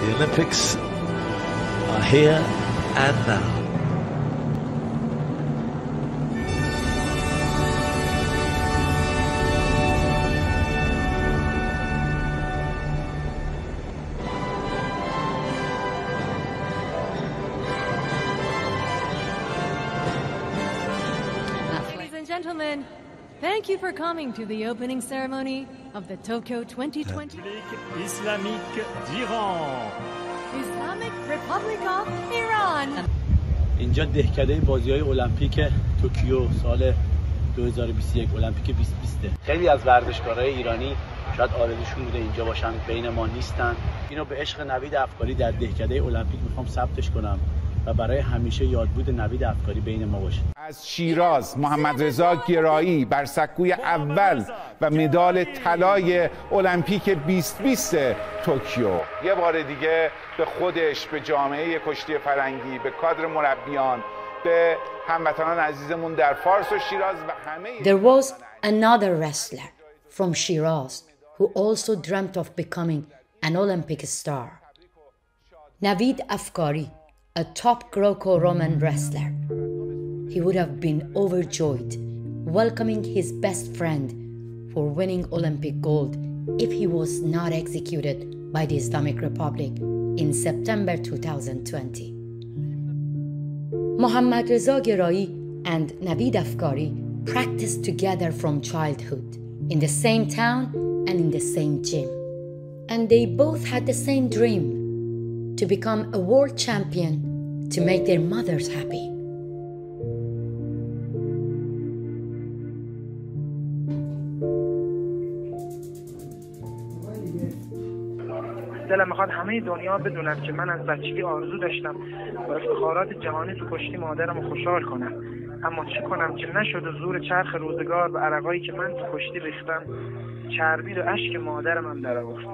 The Olympics are here and now. Ladies and gentlemen, thank you for coming to the opening ceremony of the Tokyo 2020 Islamic d'Iran. Islamic Republic of Iran. اینجا دهکده بازی‌های المپیک توکیو سال 2021 المپیک 2020. خیلی از ورزشکارهای ایرانی شاید آرزوشون بوده اینجا باشن، بین ما نیستن. اینو به عشق نوید افکاری در دهکده المپیک میخوام ثبتش کنم و برای همیشه یادبود نوید افکاری بین ما باشه. از شیراز محمد رضا گرایی بر سکوی اول و مدال طلای المپیک 2020 توکیو. یه بار دیگه به خودش، به جامعه کشتی فرنگی، به کادر مربیان، به هموطنان عزیزمون در فارس و شیراز و همه There was another wrestler from Shiraz who also dreamt of becoming an Olympic star. Navid Afkari, a top Greco-Roman wrestler. He would have been overjoyed welcoming his best friend for winning Olympic gold if he was not executed by the Islamic Republic in September 2020. Mohammad Reza Gerayi and Navid Afkari practiced together from childhood in the same town and in the same gym. And they both had the same dream, to become a world champion, to make their mothers happy. دلم میخواد همه دنیا بدونن که من از بچگی آرزو داشتم با افتخارات جهانی تو کشتی مادرم رو خوشحال کنم، اما چه کنم که نشد و زور چرخ روزگار و عرقایی که من تو کشتی ریختم چربید و اشک مادرم هم در آورد.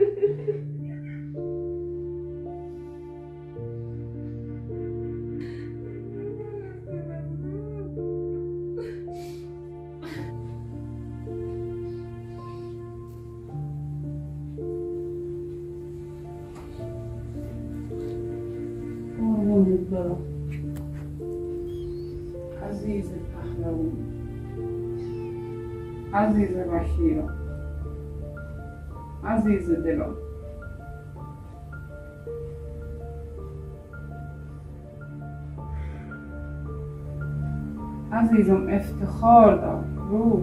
عزیز پهلوان، عزیز بشیران، عزیز دلم، عزیزم افتخار دار روح،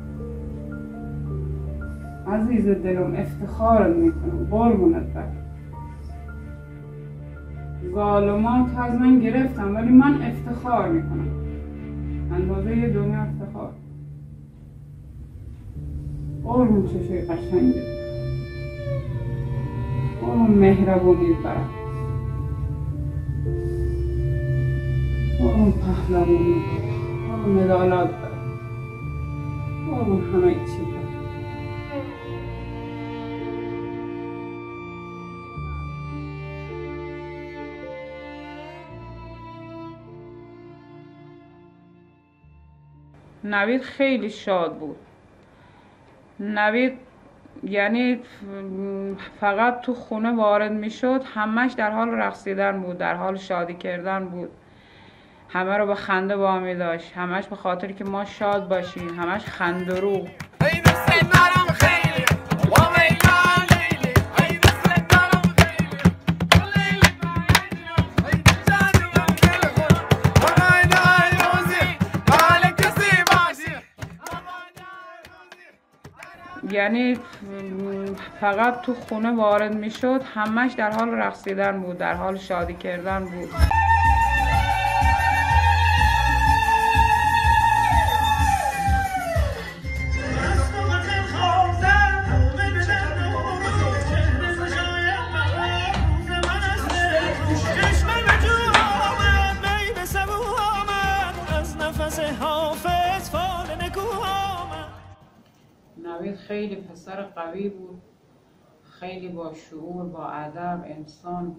عزیز دلم افتخار میکنم قربونت برم. ظالمات از من گرفتم ولی من افتخار میکنم، اندازه دنیا افتخار. قربون چشای قشنگه، قربون مهربونی برم، قربون پهلوانی برم، قربون مدالات برم، قربون همه چی برم. نوید خیلی شاد بود. نوید یعنی فقط تو خونه وارد میشد همش در حال رقصیدن بود، در حال شادی کردن بود، همه رو به خنده وامی داشت، همش به خاطر که ما شاد باشیم، همش خندرو. یعنی فقط تو خونه وارد میشد همش در حال رقصیدن بود، در حال شادی کردن بود. نوید خیلی پسر قوی بود، خیلی با شعور، با ادب، انسان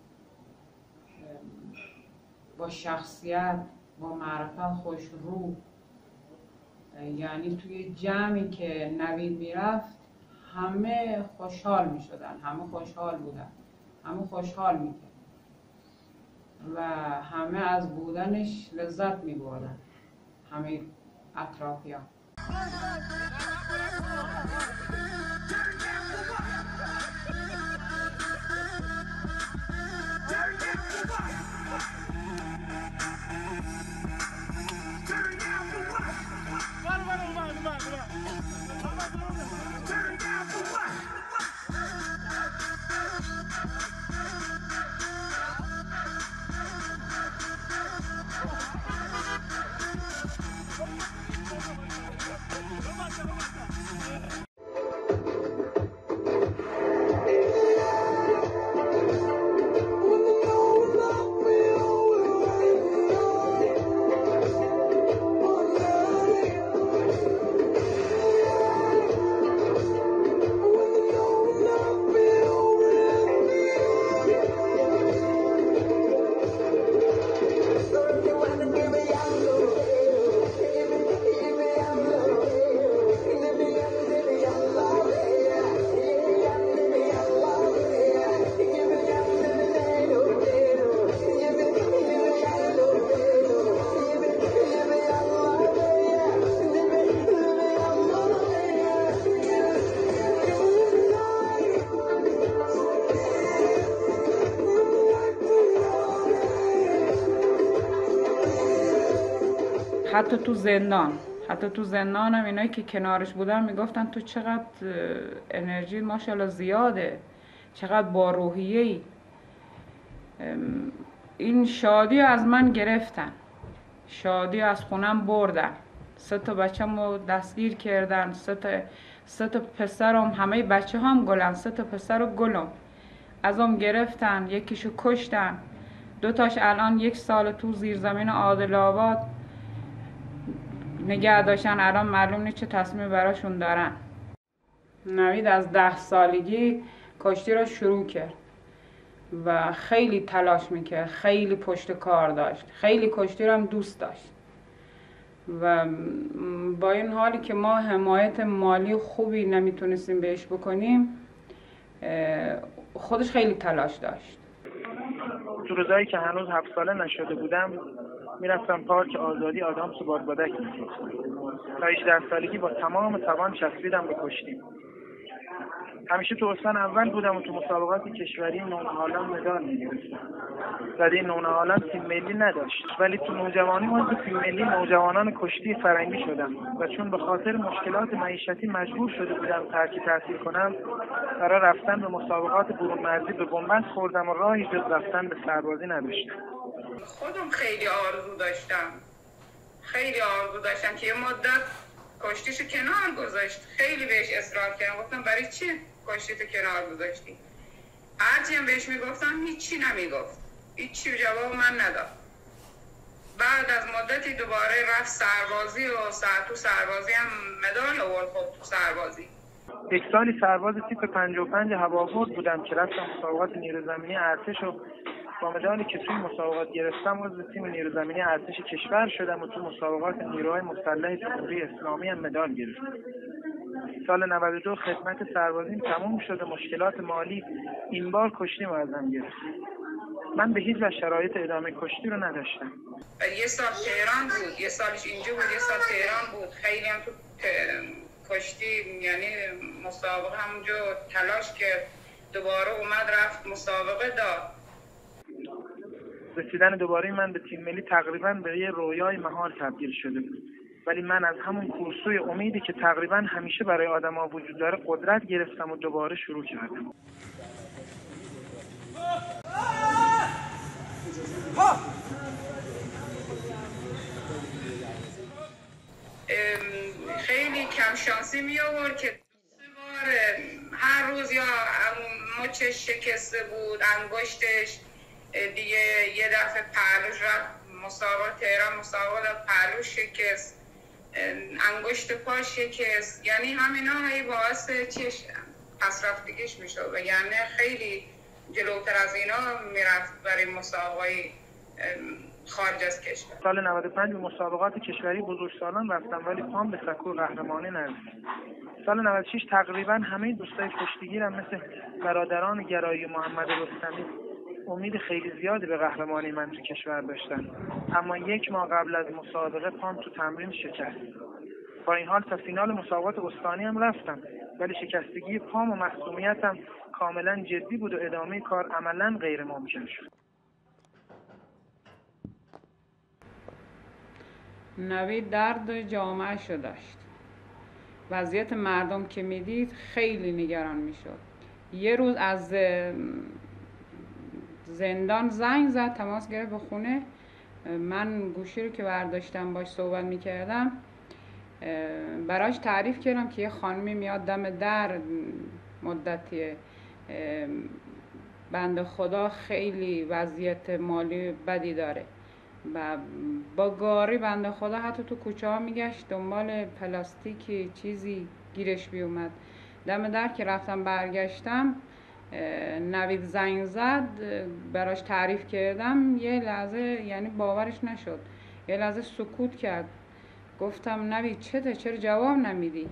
با شخصیت، با معرفت، خوش رو. یعنی توی جمعی که نوید میرفت همه خوشحال میشدن، همه خوشحال بودن. همه خوشحال میکرد و همه از بودنش لذت میبردن، همه اطرافیان. حتی تو زندان هم اینایی که کنارش بودن میگفتن تو چقدر انرژی ماشاءالله زیاده، چقدر با روحیه‌ای. این شادی از من گرفتن، شادی از خونم بردن، 3 تا بچه‌مو دستگیر کردن، 3 تا پسرم، همه بچه هم گلن، 3 تا پسر و گلم ازم گرفتن، یکیشو کشتن، 2 تاش الان 1 سال تو زیرزمین عادل آباد نگه داشتن، الان معلوم نیست چه تصمیم براشون دارن. نوید از 10 سالگی کشتی رو شروع کرد و خیلی تلاش میکرد، خیلی پشت کار داشت، خیلی کشتی رو هم دوست داشت و با این حالی که ما حمایت مالی خوبی نمیتونستیم بهش بکنیم، خودش خیلی تلاش داشت. تو روزایی که هنوز 7 ساله نشده بودم میرفتم پارک آزادی آدامس و بادبادک می‌ساختم. تا 18 سالگی با تمام توان چسبیدم به کشتی. همیشه تو استان اول بودم و تو مسابقات کشوری نونهالان مدال می‌گرفتم. ولی نونهالان تیم ملی نداشت، ولی تو نوجوانی عضو تیم ملی نوجوانان کشتی فرنگی شدم و چون به خاطر مشکلات معیشتی مجبور شده بودم ترک تحصیل کنم، برای رفتن به مسابقات برون مرزی به بنبست خوردم و راهی جز رفتن به سربازی نداشتم. خودم خیلی آرزو داشتم که یه مدت کشتیشو کنار گذاشت. خیلی بهش اصرار کردم، گفتم برای چی کشتیتو کنار گذاشتی؟ هرچی هم بهش میگفتم هیچی نمیگفت، هیچی جواب من نداد. بعد از مدتی دوباره رفت سربازی و تو سربازی هم مدال آورد. خب تو سربازی 1 سالی سرباز تیپ 55 هوابرد بودم که رفتم مسابقات نیروی زمینی ارتش و با مدالی که توی مسابقات گرفتم عضو تیم نیروی زمینی ارتش کشور شدم و تو مسابقات نیروهای مسلح جمهوری اسلامی هم مدال گرفتم. سال 92 خدمت سربازیم تموم شد و مشکلات مالی این بار کشتیم ازم گرفت. من به هیچ وجه شرایط ادامه کشتی رو نداشتم. 1 سال تهران بود، 1 سالش اینجا بود، 1 سال تهران بود. خیلی هم تو کشتی یعنی مسابقه همونجا تلاش کرد، دوباره اومد رفت مسابقه داد. رسیدن دوباره من به تیم ملی تقریبا به یه رویای محال تبدیل شده بود، ولی من از همون کورسوی امیدی که تقریبا همیشه برای آدم‌ها وجود داره قدرت گرفتم و دوباره شروع کردم. خیلی کم شانسی می آورد که 3 بار هر روز یا مچش شکسته بود، انگشتش، دیگه یه دفعه پهلوش رفت مسابقه تهران، مسابقه داد پهلوش شکست، انگشت پاش شکست. یعنی همینا هی باعث پس رفتگیش میشد و یعنی خیلی جلوتر از اینا میرفت برای مسابقه خارج از کشور. سال 95 به مسابقات کشوری بزرگسالان رفتم ولی پام به سکو قهرمانی نرسید. سال 96 تقریبا همه دوستای کشتیگیرم مثل برادران گرایی محمد رستمی امید خیلی زیادی به قهرمانی من تو کشور داشتن، اما 1 ماه قبل از مسابقه پام تو تمرین شکست. با این حال تا فینال مسابقات استانی هم رفتم ولی شکستگی پام و مصدومیتم کاملا جدی بود و ادامه کار عملا غیر ممکن شد. نوید درد جامعه‌شو داشت. وضعیت مردم که میدید خیلی نگران میشد. یه روز از زندان زنگ زد، تماس گرفت به خونه. من گوشی رو که برداشتم باش صحبت میکردم براش تعریف کردم که یه خانمی میاد دم در مدتیه، بنده خدا خیلی وضعیت مالی بدی داره و با گاری بنده خدا حتی تو کوچه ها میگشت دنبال پلاستیکی چیزی گیرش بیومد. دم در که رفتم برگشتم نوید زنگ زد، براش تعریف کردم، یه لحظه یعنی باورش نشد، یه لحظه سکوت کرد. گفتم نوید چته، چرا جواب نمیدی؟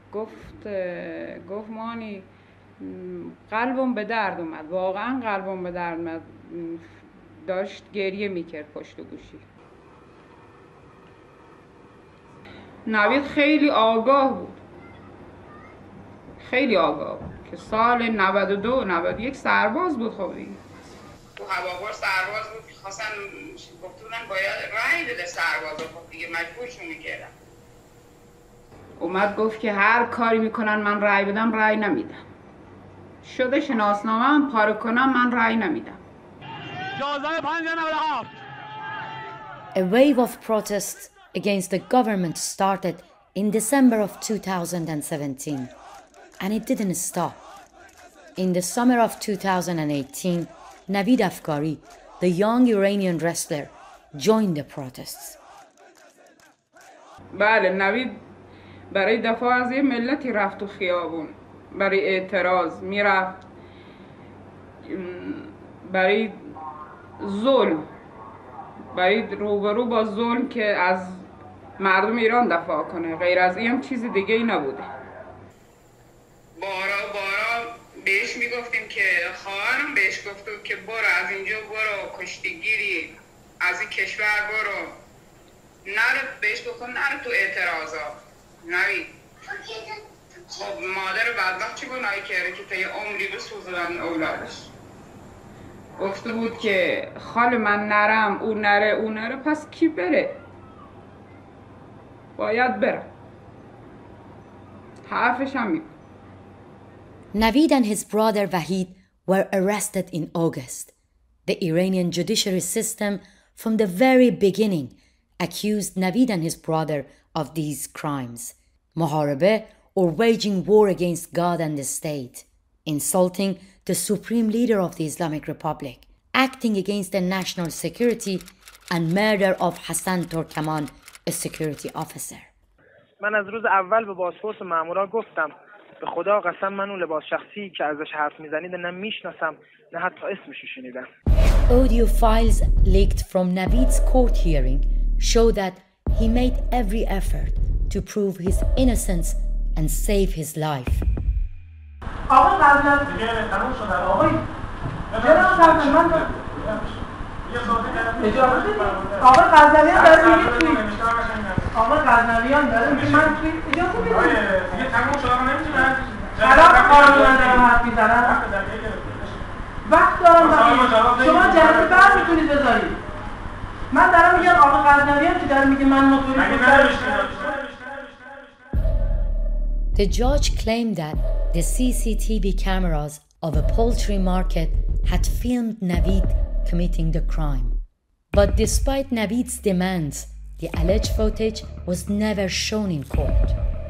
گفت مانی قلبم به درد اومد، واقعا قلبم به درد اومد. داشت گریه میکرد پشت گوشی. نوید خیلی آگاه بود، خیلی آگاه بود که سال 92 91 سرباز بود. خب دیگه تو هواپور سرباز بود، خواستن گفتن باید رای بده سربازا، خب دیگه مجبورشون میکردن. اومد گفت که هر کاری میکنن من رای بدم، رای نمیدم. شده شناسنامه هم پاره کنم، من رای نمیدم. A wave of protests against the government started in December of 2017, and it didn't stop. In the summer of 2018, Navid Afkari, the young Iranian wrestler, joined the protests. بله، نوید برای دفاع از یه ملتی رفت تو خیابون، برای اعتراض میرفت، برای ظلم، برای روبرو با ظلم که از مردم ایران دفاع کنه. غیر از این هم چیز دیگه ای نبوده. بارا بهش میگفتیم که خواهرم بهش گفتم که برو از اینجا، برو کشتیگیری از این کشور برو. نرو، بهش گفتم نرو تو اعتراضا. نوید خب مادر بدبخت چی گناهی کرده که تا یه عمری بسوزدن اولادش. گفته بود که خال من نرم، او نره، پس کی بره؟ باید بره. حرفش هم میگه. Navid and his brother Wahid were arrested in August. The Iranian judiciary system from the very beginning accused Navid and his brother of these crimes. Muharebe, or waging war against God and the state, insulting the supreme leader of the Islamic Republic, acting against the national security, and murder of Hassan Turkaman, a security officer. من از روز اول به بازپرس مامورا گفتم به خدا قسم من اون لباس شخصی که ازش حرف میزنید نه میشناسم نه حتی اسمشو شنیدم. Audio files leaked from Navid's court hearing show that he made every effort to prove his innocence and save his life. آقای قزنوی تموم شد. آقای اجازه بدید. آقای قزنویان داره میگه توی آقای قزنویان داره میگه من توی اجازه بدید. دیگه تموم شد. آقا نمیتونن خلاف قانون دارم حرف میزنم. وقت دارم شما جلسه بعد میتونید بذارید. من دارم میگم آقای قزنویان که داره میگه من موتوری The judge claimed that the CCTV cameras of a poultry market had filmed Navid committing the crime. But despite Navid's demands, the alleged footage was never shown in court.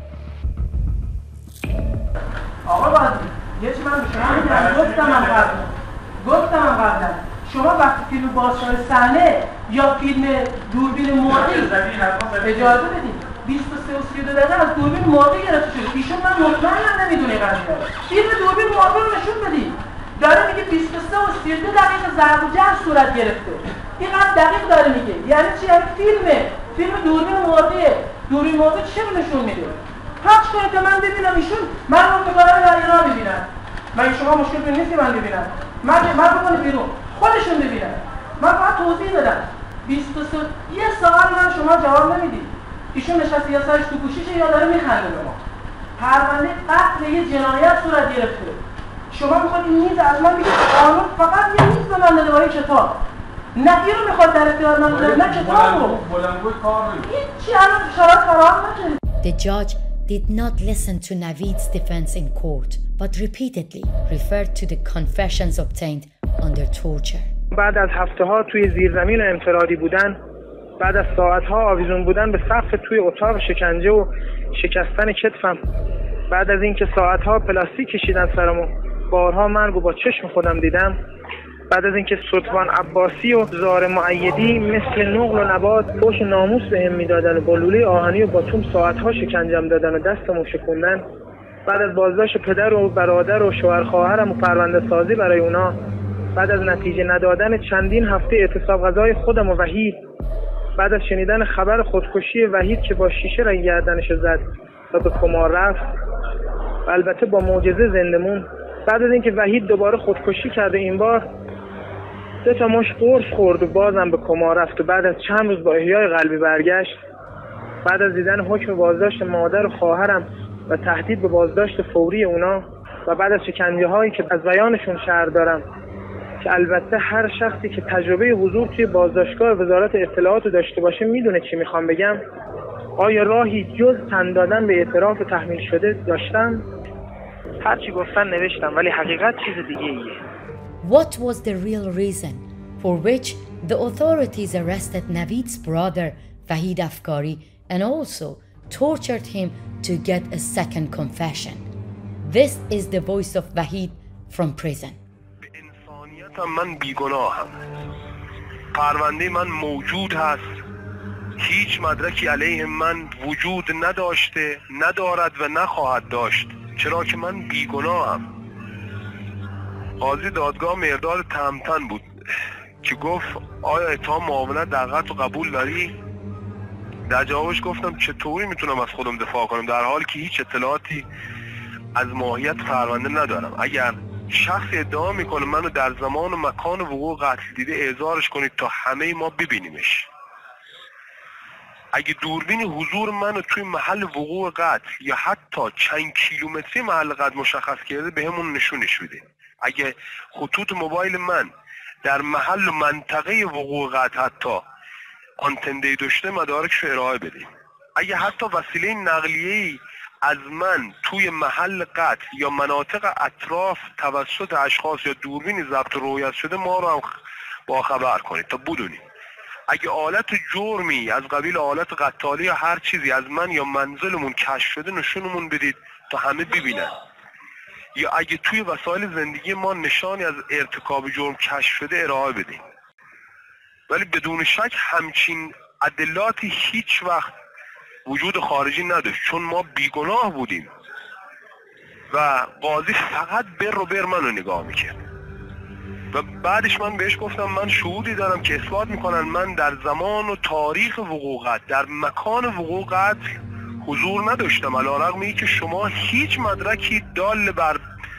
شما وقتی فیلم بازسازی صحنه یا فیلم دوربین مرغی اجازه بدید 23 و 32 دقیقه از دوربین مرغی گرفته شده. ایشون من مطمئنم نمیدونه قضیه رو. فیلم دوربین مرغی رو نشون بدید. داره میگه 23 و 32 دقیقه ضرب و جرح صورت گرفته. اینقدر دقیق داره میگه. یعنی چی؟ یعنی فیلم دوربین مرغیه. دوربین مرغی چه نشون میده؟ پخش کنه که من ببینم ایشون من رو میکنم در ایران ببینن. مگه شما مشکل تو نیستی من ببینم؟ من بکنه بیرون خودشون ببینن. من باید توضیح بدم. 23 یه سوال من شما جواب نمیدید. ایشون نشسته یا سرش تو گوشیشه یا داره میخنده به ما. پرونده قتل یه جنایت صورت گرفته. شما میخواد این میز از من بگید قانون فقط یه میز به من داده با این کتاب. نه این رو میخواد در اختیار من بذاره، نه کتاب رو. هیچی الان شرایط فراهم نکنید. The judge did not listen to Navid's defense in court, but repeatedly referred to the confessions obtained under torture. بعد از هفته‌ها توی زیرزمین انفرادی بودن، بعد از ساعت‌ها آویزون بودن به سقف توی اتاق شکنجه و شکستن کتفم، بعد از اینکه ساعت‌ها پلاستیک کشیدن سرمو، بارها مرگ و با چشم خودم دیدم، بعد از اینکه ستوان عباسی و زار معیدی مثل نقل و نبات فوش ناموس بهم میدادن و با لوله آهنی و با توم ساعت‌ها شکنجم دادن و دستمو شکوندن، بعد از بازداشت پدر و برادر و شوهر خواهرم و پرونده سازی برای اونا، بعد از نتیجه ندادن چندین هفته اعتصاب غذای خودم و وحید، بعد از شنیدن خبر خودکشی وحید که با شیشه رنگ گردنش زد و به کما رفت و البته با معجزه زنده موند، بعد از اینکه وحید دوباره خودکشی کرده این بار 3 تا مشت قرص خورد و بازم به کما رفت و بعد از چند روز با احیای قلبی برگشت، بعد از دیدن حکم بازداشت مادر و خواهرم و تهدید به بازداشت فوری اونا و بعد از شکنجه هایی که از بیانشون شرح دارم که البته هر شخصی که تجربه حضور توی بازداشتگاه وزارت اطلاعات رو داشته باشه میدونه چی میخوام بگم. آیا راهی جز تن دادن به اعتراف تحمیل شده داشتم؟ هرچی گفتن نوشتم ولی حقیقت چیز دیگه ایه. What was the real reason for which the authorities arrested Navid's brother Navid Afkari and also tortured him to get a second confession? This is the voice of Wahid from prison. من بیگناهم. پرونده من موجود هست. هیچ مدرکی علیه من وجود نداشته، ندارد و نخواهد داشت، چرا که من بیگناهم. قاضی دادگاه مرداد تهمتن بود که گفت آیا اتهام معاونت در قتل قبول داری؟ در جوابش گفتم چطوری میتونم از خودم دفاع کنم در حالی که هیچ اطلاعاتی از ماهیت پرونده ندارم. اگر شخص ادعا میکنه منو در زمان و مکان وقوع قتل دیده احضارش کنید تا همه ما ببینیمش. اگه دوربین حضور منو توی محل وقوع قتل یا حتی چند کیلومتری محل قتل مشخص کرده به همون نشونش بده. اگه خطوط موبایل من در محل و منطقه وقوع قتل حتی آنتن داشته مدارکشو ارائه بده. اگه حتی وسیله نقلیه‌ای از من توی محل قتل یا مناطق اطراف توسط اشخاص یا دوربینی ضبط رویت شده ما رو هم با خبر کنید تا بدونیم. اگه آلت جرمی از قبیل آلت قتالی یا هر چیزی از من یا منزلمون کشف شده نشونمون بدید تا همه ببینن. یا اگه توی وسایل زندگی ما نشانی از ارتکاب جرم کشف شده ارائه بدید. ولی بدون شک همچین ادلاتی هیچ وقت وجود خارجی نداشت چون ما بیگناه بودیم و قاضی فقط بر منو نگاه میکرد. و بعدش من بهش گفتم من شهودی دارم که اثبات میکنن من در زمان و تاریخ وقوع قتل در مکان وقوع قتل حضور نداشتم، علیرغم اینکه شما هیچ مدرکی دال بر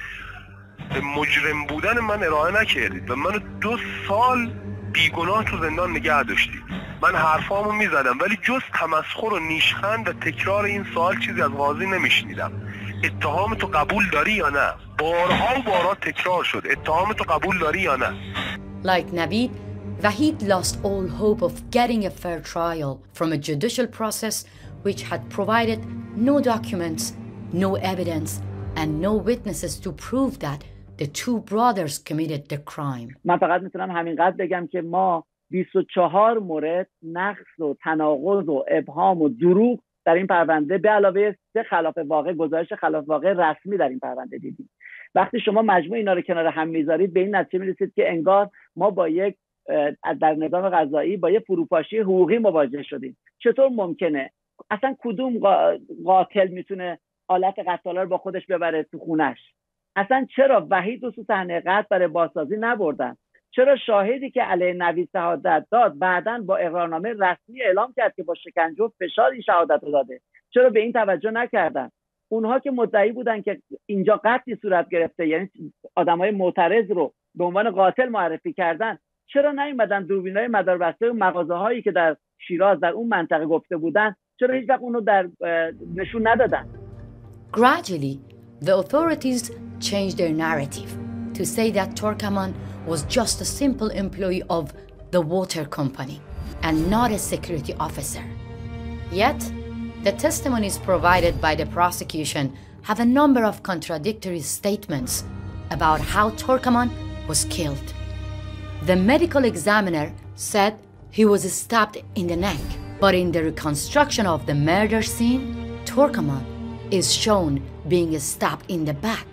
مجرم بودن من ارائه نکردید و منو 2 سال بیگناه تو زندان نگه داشتید. من حرفامو میزدم ولی جز تمسخر و نیشخند و تکرار این سوال چیزی از قاضی نمیشنیدم. اتهام تو قبول داری یا نه؟ بارها و بارها تکرار شد اتهام تو قبول داری یا نه؟ Like Navid, Wahid lost all hope of getting a fair trial from a judicial process which had provided no documents, no evidence, and no witnesses to prove that the 2 brothers committed the crime. من فقط میتونم همینقدر بگم که ما 24 مورد نقص و تناقض و ابهام و دروغ در این پرونده به علاوه 3 خلاف واقع گزارش خلاف واقع رسمی در این پرونده دیدیم. وقتی شما مجموع اینا رو کنار هم میذارید به این نتیجه میرسید که انگار ما با یک در نظام قضایی با یک فروپاشی حقوقی مواجه شدیم. چطور ممکنه؟ اصلا کدوم قاتل میتونه آلت قتاله رو با خودش ببره تو خونش؟ اصلا چرا وحید رو تو صحنه قتل برای بازسازی نبردن؟ چرا شاهدی که علیه نوید شهادت داد بعداً با اقرارنامه رسمی اعلام کرد که با شکنجه و فشار این شهادت رو داده، چرا به این توجه نکردن؟ اونها که مدعی بودن که اینجا قتلی صورت گرفته، یعنی آدمای معترض رو به عنوان قاتل معرفی کردن، چرا نیومدن دوربینای مداربسته و مغازه‌هایی که در شیراز در اون منطقه گفته بودن، چرا هیچ وقت اونو در نشون ندادن؟ Gradually, the authorities changed their narrative to say that Turkoman was just a simple employee of the water company and not a security officer. Yet, the testimonies provided by the prosecution have a number of contradictory statements about how Turkoman was killed. The medical examiner said he was stabbed in the neck, but in the reconstruction of the murder scene, Turkoman is shown being stabbed in the back.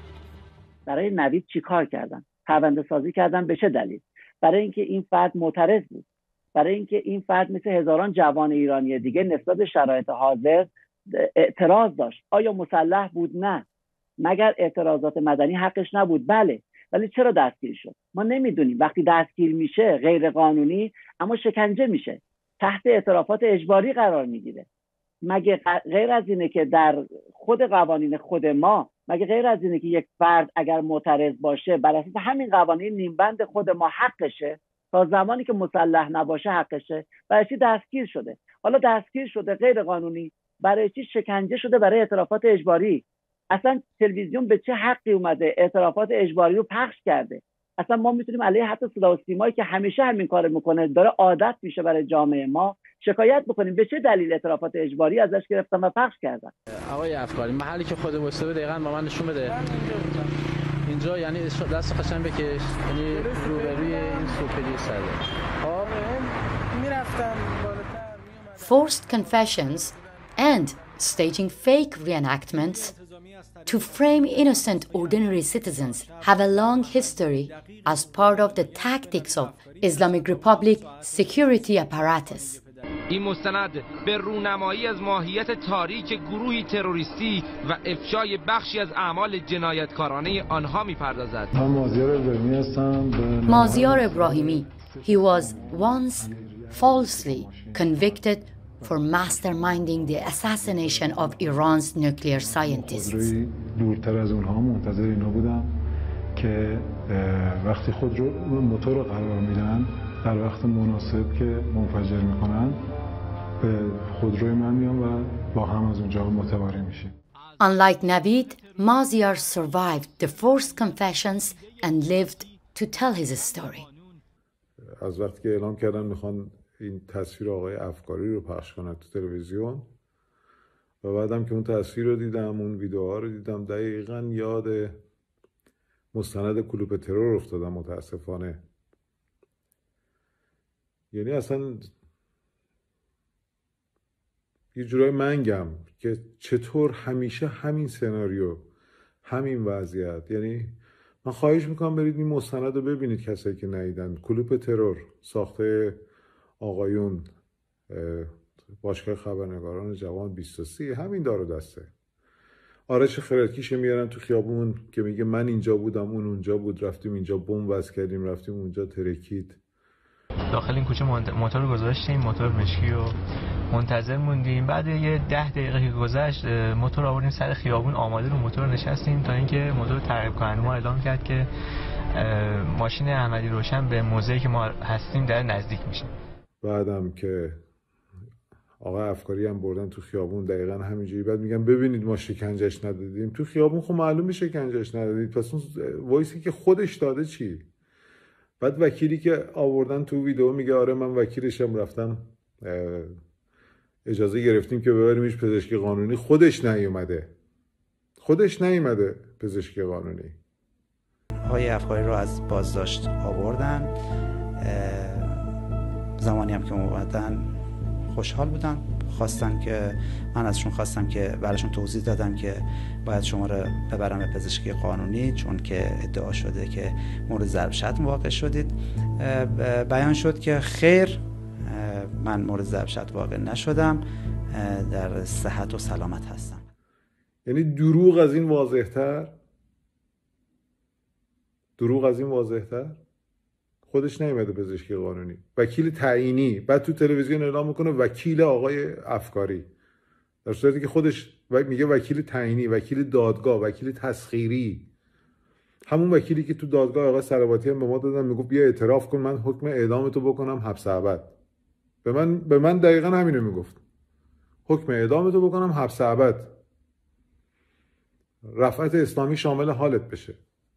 برای نوید چی کار کردن؟ پرونده سازی کردن به چه دلیل؟ برای اینکه این فرد معترض بود، برای اینکه این فرد مثل هزاران جوان ایرانی دیگه نسبت به شرایط حاضر اعتراض داشت. آیا مسلح بود؟ نه. مگر اعتراضات مدنی حقش نبود؟ بله. ولی چرا دستگیر شد؟ ما نمیدونیم. وقتی دستگیر میشه غیر قانونی، اما شکنجه میشه، تحت اعترافات اجباری قرار میگیره. مگه غیر از اینه که در خود قوانین خود ما، مگه غیر از اینه که یک فرد اگر معترض باشه بر اساس همین قوانین نیمبند خود ما حقشه، تا زمانی که مسلح نباشه حقشه؟ برای چی دستگیر شده؟ حالا دستگیر شده غیر قانونی، برای چی شکنجه شده برای اعترافات اجباری؟ اصلا تلویزیون به چه حقی اومده اعترافات اجباری رو پخش کرده؟ اصلا ما میتونیم علیه حتی صدا و سیمایی که همیشه همین کارو میکنه، داره عادت میشه برای جامعه ما، شکایت بکنیم به چه دلیل اعترافات اجباری ازش گرفتن و پخش کردن. آقای افکاری، محلی که خود واسه دقیقاً با من نشون بده. اینجا یعنی دست قشنگ بکش، یعنی روبروی این سوپری سره. خب میرفتم Forced confessions and staging fake reenactments to frame innocent ordinary citizens have a long history as part of the tactics of Islamic Republic security apparatus. این مستند به رونمایی از ماهیت تاریک گروهی تروریستی و افشای بخشی از اعمال جنایتکارانه آنها می‌پردازد. مازیار ابراهیمی, he was once falsely convicted for masterminding the assassination of Iran's nuclear scientists. دورتر از اونها منتظر اینا بودم که وقتی خود رو موتور رو قرار میدن در وقت مناسب که منفجر میکنن به خودروی من میان و با هم از اونجا متواری میشیم. Unlike Navid, Maziar survived the forced confessions and lived to tell his story. از وقتی که اعلام کردن میخوان این تصویر آقای افکاری رو پخش کنن تو تلویزیون و بعدم که اون تصویر رو دیدم، اون ویدیوها رو دیدم، دقیقاً یاد مستند کلوپ ترور افتادم متاسفانه. یعنی اصلا یه جورای منگم که چطور همیشه همین سناریو، همین وضعیت. یعنی من خواهش میکنم برید این مستند رو ببینید کسایی که ندیدن. کلوپ ترور ساخته آقایون باشگاه خبرنگاران جوان 23 همین دار دسته. آرش خردکیشو میارن تو خیابون که میگه من اینجا بودم، اون اونجا بود، رفتیم اینجا بمب وصل کردیم، رفتیم اونجا ترکید. داخل این کوچه موتور رو گذاشتیم، موتور مشکی و منتظر موندیم. بعد یه 10 دقیقه که گذشت موتور آوردیم سر خیابون، آماده رو موتور نشستیم تا اینکه موتور ترغیب کننده ما اعلام کرد که ماشین احمدی روشن به موضعی که ما هستیم در نزدیک میشه. بعدم که آقای افکاری هم بردن تو خیابون دقیقاً همینجوری. بعد میگم ببینید ما شکنجهش ندادیم تو خیابون. خب معلومه شکنجهش ندادید، پس اون وایسی که خودش داده چی؟ بعد وکیلی که آوردن تو ویدیو میگه آره من وکیلشم، رفتم اجازه گرفتیم که ببریمش پزشکی قانونی. خودش نیومده پزشکی قانونی. آقای افکاری رو از بازداشت آوردن. زمانی هم که اومدن خوشحال بودن، من ازشون خواستم که براشون توضیح دادم که باید شما رو ببرم به پزشکی قانونی، چون که ادعا شده که مورد ضرب شتم واقع شدید. بیان شد که خیر، من مورد ضرب شتم واقع نشدم، در صحت و سلامت هستم. یعنی دروغ از این واضح‌تر؟ خودش نیومده پزشکی قانونی، وکیل تعیینی، بعد تو تلویزیون اعلام میکنه وکیل آقای افکاری، در صورتی که خودش میگه وکیل تعیینی، وکیل دادگاه، وکیل تسخیری. همون وکیلی که تو دادگاه آقای صلواتی هم به ما دادن، میگفت بیا اعتراف کن من حکم اعدامتو بکنم حبس ابد. به من دقیقاً همینو میگفت، حکم اعدامتو بکنم حبس ابد، رفعت اسلامی شامل حالت بشه.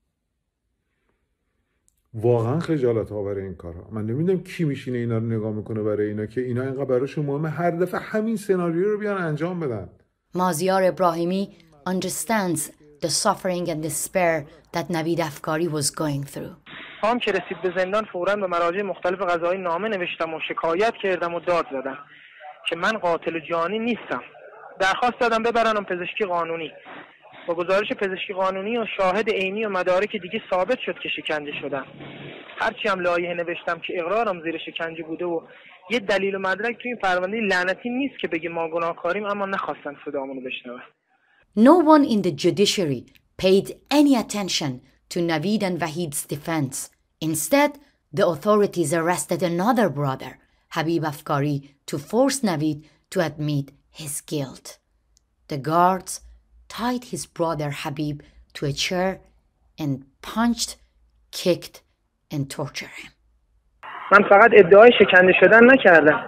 واقعا خجالت آور این کارها. من نمیدونم کی میشینه اینا رو نگاه میکنه برای اینا که اینا اینقدر براشون مهمه هر دفعه همین سناریو رو بیان انجام بدن. مازیار ابراهیمی understands the suffering and despair that Navid Afkari was going through. هم که رسید به زندان فوراً به مراجع مختلف قضایی نامه نوشتم و شکایت کردم و داد زدم که من قاتل جانی نیستم. درخواست دادم ببرنم پزشکی قانونی. با گزارش پزشکی قانونی و شاهد عینی و مدارک دیگه ثابت شد که شکنجه شدم. هرچی هم لایحه نوشتم که اقرارم زیر شکنجه بوده و یه دلیل و مدرک توی این پرونده لعنتی نیست که بگه ما گناهکاریم، اما نخواستن صدامونو بشنون. No one in the judiciary paid any attention to Navid and Wahid's defense. Instead, the authorities arrested another brother, Habib Afkari, to force Navid to admit his guilt. The guards tied his brother Habib to a chair and punched, kicked, and tortured him. من فقط ادعای شکنجه شدن نکردم.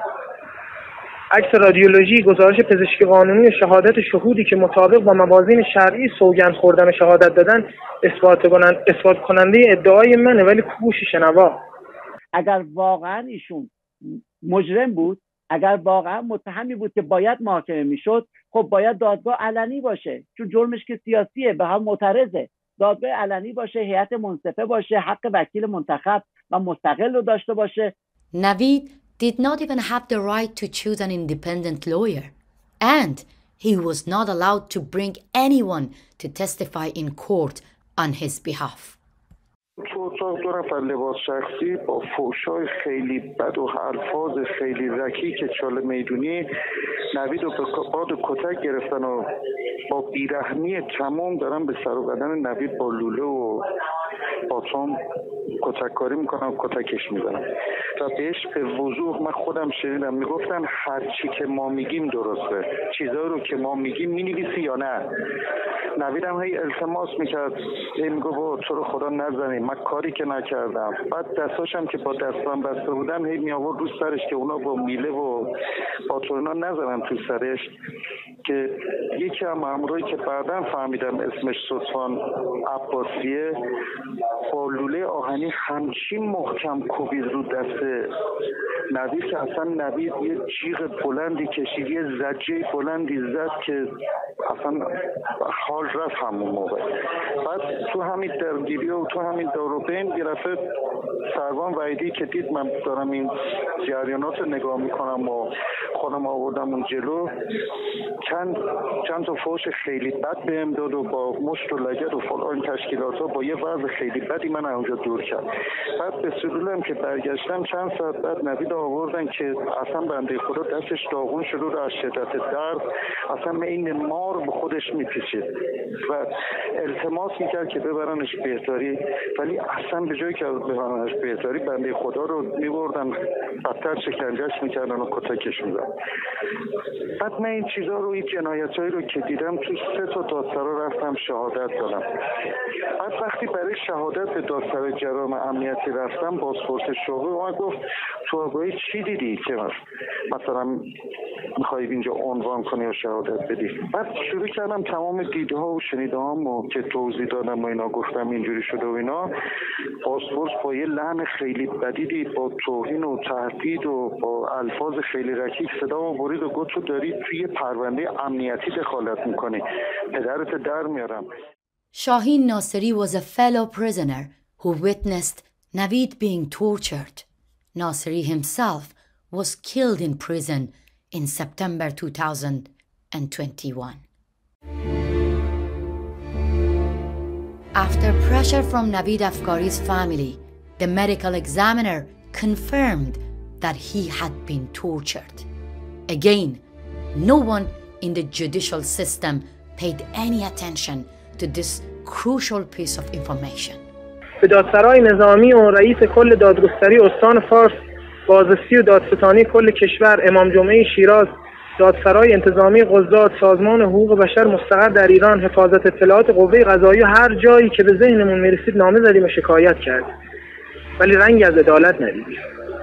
عکس رادیولوژی، گزارش پزشکی قانونی و شهادت شهودی که مطابق با موازین شرعی سوگند خوردن و شهادت دادن اثبات کننده ادعای منه، ولی کوش شنوا. اگر واقعا ایشون مجرم بود، اگر واقعا متهمی بود که باید محاکمه میشد، خب باید دادگاه علنی باشه، چون جرمش که سیاسیه، به هم معترضه. دادگاه علنی باشه، هیئت منصفه باشه، حق وکیل منتخب و مستقل رو داشته باشه. Navid did not even have the right to choose an independent lawyer, and he was not allowed to bring anyone to testify in court on his behalf. تو اتاق دو نفر لباس شخصی با فحشای خیلی بد و الفاظ خیلی رکی که چاله میدونی نوید رو به باد کتک گرفتن و با بیرحمی تمام دارن به سر و بدن نوید با لوله و باتون کتک کاری میکنن و کتکش میزنن و بهش به وضوح من خودم شنیدم میگفتن هر چی که ما میگیم درسته، چیزایی رو که ما میگیم مینویسی یا نه. نوید هم هی التماس میکرد، میگو با تو رو خدا نزنیم، من کاری که نکردم. بعد دستاشم که با دستم بسته بودم هی می آورد رو سرش که اونا با میله و با تونا نزنن تو سرش، که یکی از مامورایی که بعداً فهمیدم اسمش صدفان عباسیه با لوله آهنی همچین محکم کوبید رو دست نوید که اصلا نوید یه جیغ بلندی کشید، یه زجه بلندی زد که اصلا حال رفت همون موقع. بعد تو همین درگیری و تو همین داروبین گرفت سروان وحیدی که دید من دارم این جریانات رو نگاه میکنم و خودم آوردم اون جلو، چند تا فوش خیلی بد بهم داد و با مشت و لگد و فلان تشکیلات ها با یه وضع خیلی بدی من اونجا دور کرد. بعد به سلولم که برگشتم چند ساعت بعد نوید آوردن که اصلا بنده خدا دستش داغون شده و از شدت درد اصلا این مار به خودش میپیچید و التماس میکرد که ببرنش بهداری، ولی اصلا به جایی که ببرنش بهداری بنده خدا رو میبردن بدتر شکنجهش میکردن و کتکش میزدن. بعد من این چیزا رو، این جنایتایی رو که دیدم تو 3 تا دادسرا رفتم شهادت دادم. بعد وقتی برای شهادت به دادسرای جرائم امنیتی رفتم، بازپرس شعبه اومد گفت تو آگاهی چی دیدی که مثلا میخوای اینجا عنوان کنی و شهادت بدی؟ بعد شروع کردم تمام دیده ها و شنیده هامو که توضیح دادم و اینا، گفتم اینجوری شده و اینا. بازپرس با یه لحن خیلی بدی با توهین و تهدید و با الفاظ خیلی رکیک صدامو برید و گفت تو داری توی پرونده امنیتی دخالت میکنی، پدرت در میارم. Shaheen Nasiri was a fellow prisoner who witnessed Navid being tortured. Nasiri himself was killed in prison in September 2021. After pressure from Navid Afkari's family, the medical examiner confirmed that he had been tortured. Again, no one in the judicial system paid any attention to this crucial piece of information. به دادسرای نظامی و رئیس کل دادگستری استان فارس، بازرسی و دادستانی کل کشور، امام جمعه شیراز، دادسرای انتظامی قضات، سازمان حقوق بشر مستقر در ایران، حفاظت اطلاعات قوه قضاییه، هر جایی که به ذهنمون میرسید نامه زدیم و شکایت کردیم، ولی رنگی از عدالت ندیدیم.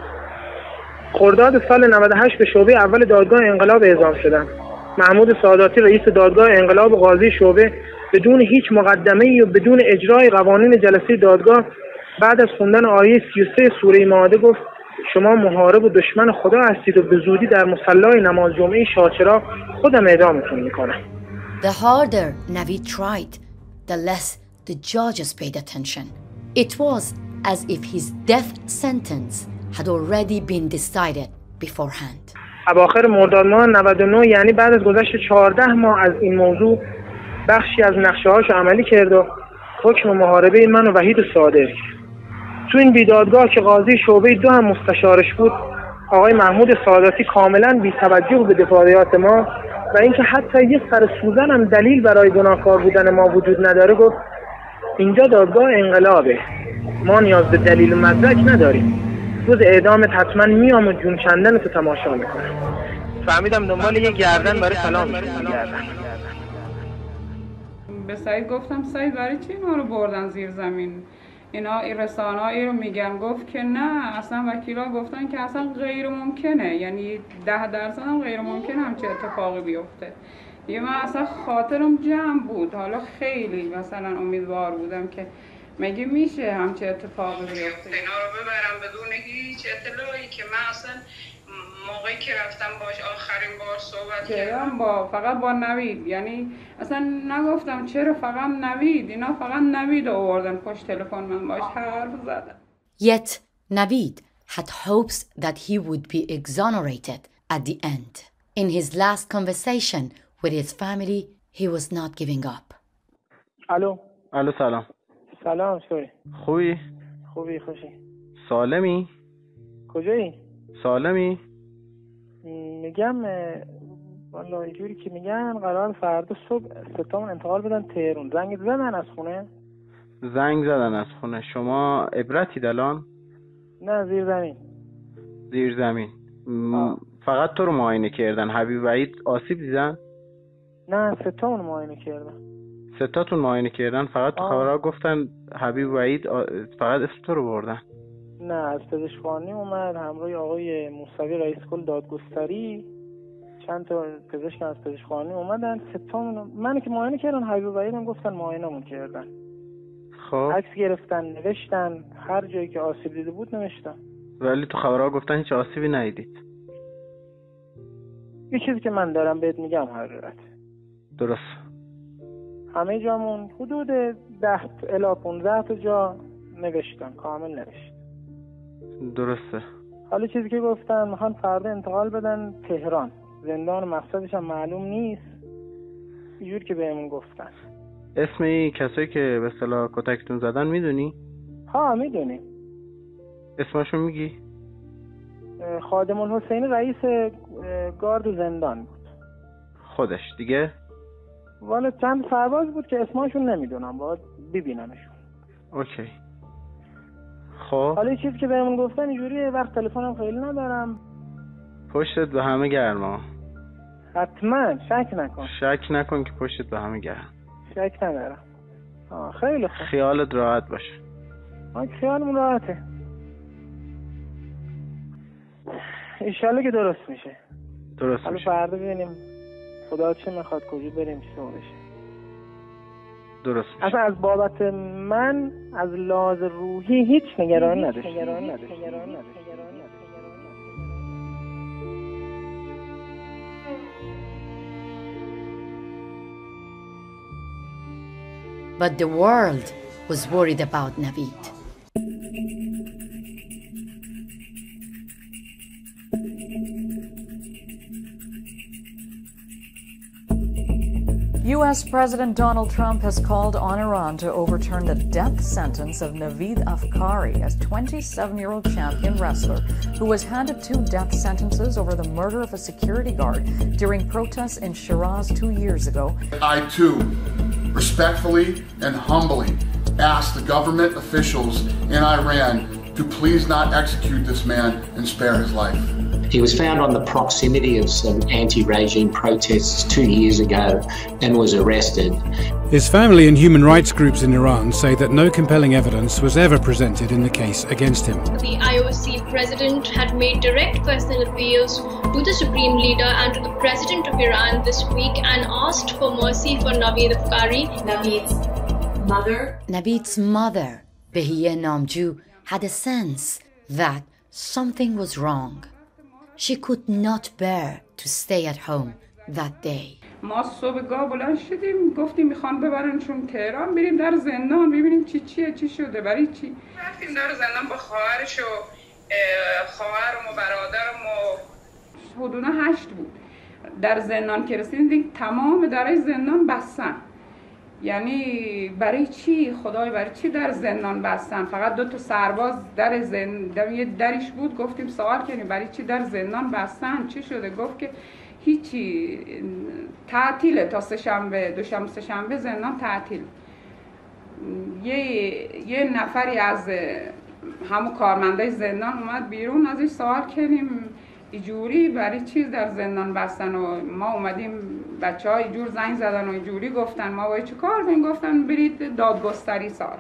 خرداد سال 98 به شعبه اول دادگاه انقلاب اعزام شدم. محمود ساداتی رئیس دادگاه انقلاب و قاضی شعبه بدون هیچ مقدمه‌ای و بدون اجرای قوانین جلسه دادگاه بعد از خوندن آیه 33 سوره مائده گفت شما محارب و دشمن خدا هستید و به زودی در مصلی نماز جمعه شاهچراغ خودم اعدامتون میکنم. The harder Navid tried, the less the judges paid attention. It was as if his death sentence had already been decided beforehand. اواخر مرداد ماه 99 یعنی بعد از گذشت 14 ماه از این موضوع بخشی از نقشه‌هاش عملی کرد و حکم محاربه من و وحید صادق. تو این بیدادگاه که قاضی شعبه 2 هم مستشارش بود، آقای محمود ساداتی کاملا بی‌توجه به دفاعیات ما و اینکه حتی یه سر سوزن هم دلیل برای گناهکار بودن ما وجود نداره گفت اینجا دادگاه انقلابه، ما نیاز به دلیل و مدرک نداریم، روز اعدامت حتما میام و جون کندن تو تماشا میکنم. فهمیدم دنبال یه گردن برای سلام میگردن. به سعید گفتم سعید برای چی اینا رو بردن زیر زمین؟ اینا رسانه‌ای رو میگن. گفت که نه، اصلا وکیلا گفتن که اصلا غیر ممکنه، یعنی 10% هم غیر ممکنه همچه اتفاقی بیفته. من اصلا خاطرم جمع بود، حالا خیلی مثلا امیدوار بودم که مگه میشه همچه اتفاقی بیفته، اینا رو ببرم بدون هیچ اطلاعی، که من اصلا موقعی که رفتم باش آخرین بار صحبت کردم فقط با نوید، یعنی اصلا نگفتم چرا فقط نوید، اینا فقط نوید آوردن پشت تلفن من باش حرف زدم. Yet Navid had hopes that he would be exonerated at the end. In his last conversation with his family, he was not giving up. الو سلام. سلام شوی. خوبی؟ خوشی. سالمی؟ کجایی؟ سالمی؟ میگم والا اینجوری که میگن قرار فردا صبح ستامون انتقال بدن تهران. زنگ زدن از خونه؟ زنگ زدن از خونه. شما عبرتید الان؟ نه زیر زمین. فقط تو رو معاینه کردن. حبیب وحید آسیب دیدن؟ نه ستامون معاینه کردن. ستاتون معاینه کردن؟ فقط تو خبرها گفتن حبیب وحید فقط اسم تو رو بردن. نه، از پزشکخانه اومد همراه آقای موسوی رئیس کل دادگستری، چند تا پزشک از پزشکخانه اومدن. ستامون منو که معاینه کردن، حبیب وحیدم گفتن معاینمون کردن. خب عکس گرفتن، نوشتن، هر جایی که آسیب دیده بود نوشتن. ولی تو خبرها گفتن هیچ آسیبی ندیدید. یه چیزی که من دارم بهت میگم حقیقت. درست. همه جامون حدود 10 الی 15 تا جا نوشتن، کامل نوشت. درسته. حالا چیزی که گفتن میخوان فردا انتقال بدن تهران، زندان مقصدش هم معلوم نیست، اینجور که بهمون گفتن. اسم این کسایی که به اصطلاح کتکتون زدن میدونی؟ ها میدونیم. اسمشون میگی؟ خادم الحسین رئیس گارد زندان بود. خودش دیگه؟ والا چند سرباز بود که اسمشون نمیدونم، باید ببینمشون. اوکی. خب حالا چیزی که بهمون گفتن اینجوریه، وقت تلفنم خیلی ندارم. پشتت به همه گرم. حتما شک نکن که پشتت به همه گرم. شک ندارم. خیلی خوب. خیالت راحت باشه. خیالمون راحته. انشالله که درست میشه. حالا فردا ببینیم خدا چه میخواد، کجا بریم، چه بشه. درست میشه. اصلا از بابت من از لحاظ روحی هیچ نگرانی نداشت. But the world was worried about Navid. U.S. President Donald Trump has called on Iran to overturn the death sentence of Navid Afkari, a 27-year-old champion wrestler who was handed 2 death sentences over the murder of a security guard during protests in Shiraz 2 years ago. I, too, respectfully and humbly asked the government officials in Iran to please not execute this man and spare his life. He was found on the proximity of some anti-regime protests 2 years ago and was arrested. His family and human rights groups in Iran say that no compelling evidence was ever presented in the case against him. The IOC president had made direct personal appeals to the supreme leader and to the president of Iran this week and asked for mercy for Navid Afkari. Navid's mother, Behiye Namju, had a sense that something was wrong. She could not bear to stay at home that day. ما صبحگاه بلند شدیم گفتیم میخوان ببرنشون تهران بریم در زندان ببینیم چی شده برای چی رفتیم در زندان با خواهرش و خواهرم و برادرم و حدودا 8 بود در زندان که رسیدیم تمام درای زندان بستن یعنی برای چی خدای برای چی در زندان بستن فقط 2 سرباز در زندان یه دریش بود گفتیم سوال کردیم برای چی در زندان بستن چی شده گفت که هیچی تعطیله تا دوشنبه سه‌شنبه زندان تعطیل یه نفری از همون کارمندای زندان اومد بیرون ازش سوال کردیم اینجوری برای چیز در زندان بستن و ما اومدیم بچه‌ها اینجور زنگ زدن و اینجوری گفتن ما باید چه کار کنیم گفتن برید دادگستری سال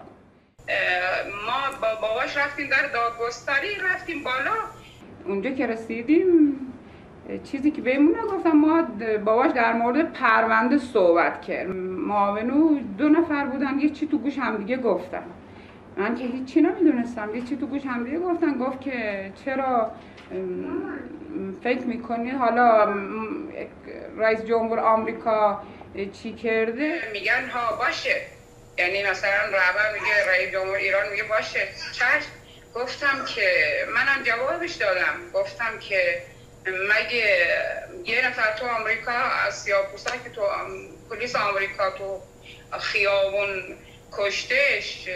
ما با باباش رفتیم در دادگستری رفتیم بالا اونجا که رسیدیم چیزی که بهمون گفتم ما باباش در مورد پرونده صحبت کرد معاونو 2 نفر بودن یه چی تو گوش همدیگه گفتن من که هیچی نمیدونستم یه چی تو گوش همدیگه گفتن گفت که چرا فکر میکنی حالا رئیس جمهور آمریکا چی کرده میگن ها باشه یعنی مثلا رهبر میگه رئیس جمهور ایران میگه باشه چشم گفتم که منم جوابش دادم گفتم که مگه یه نفر تو آمریکا از سیاه‌پوستا که تو پلیس آمریکا تو خیابون کشتش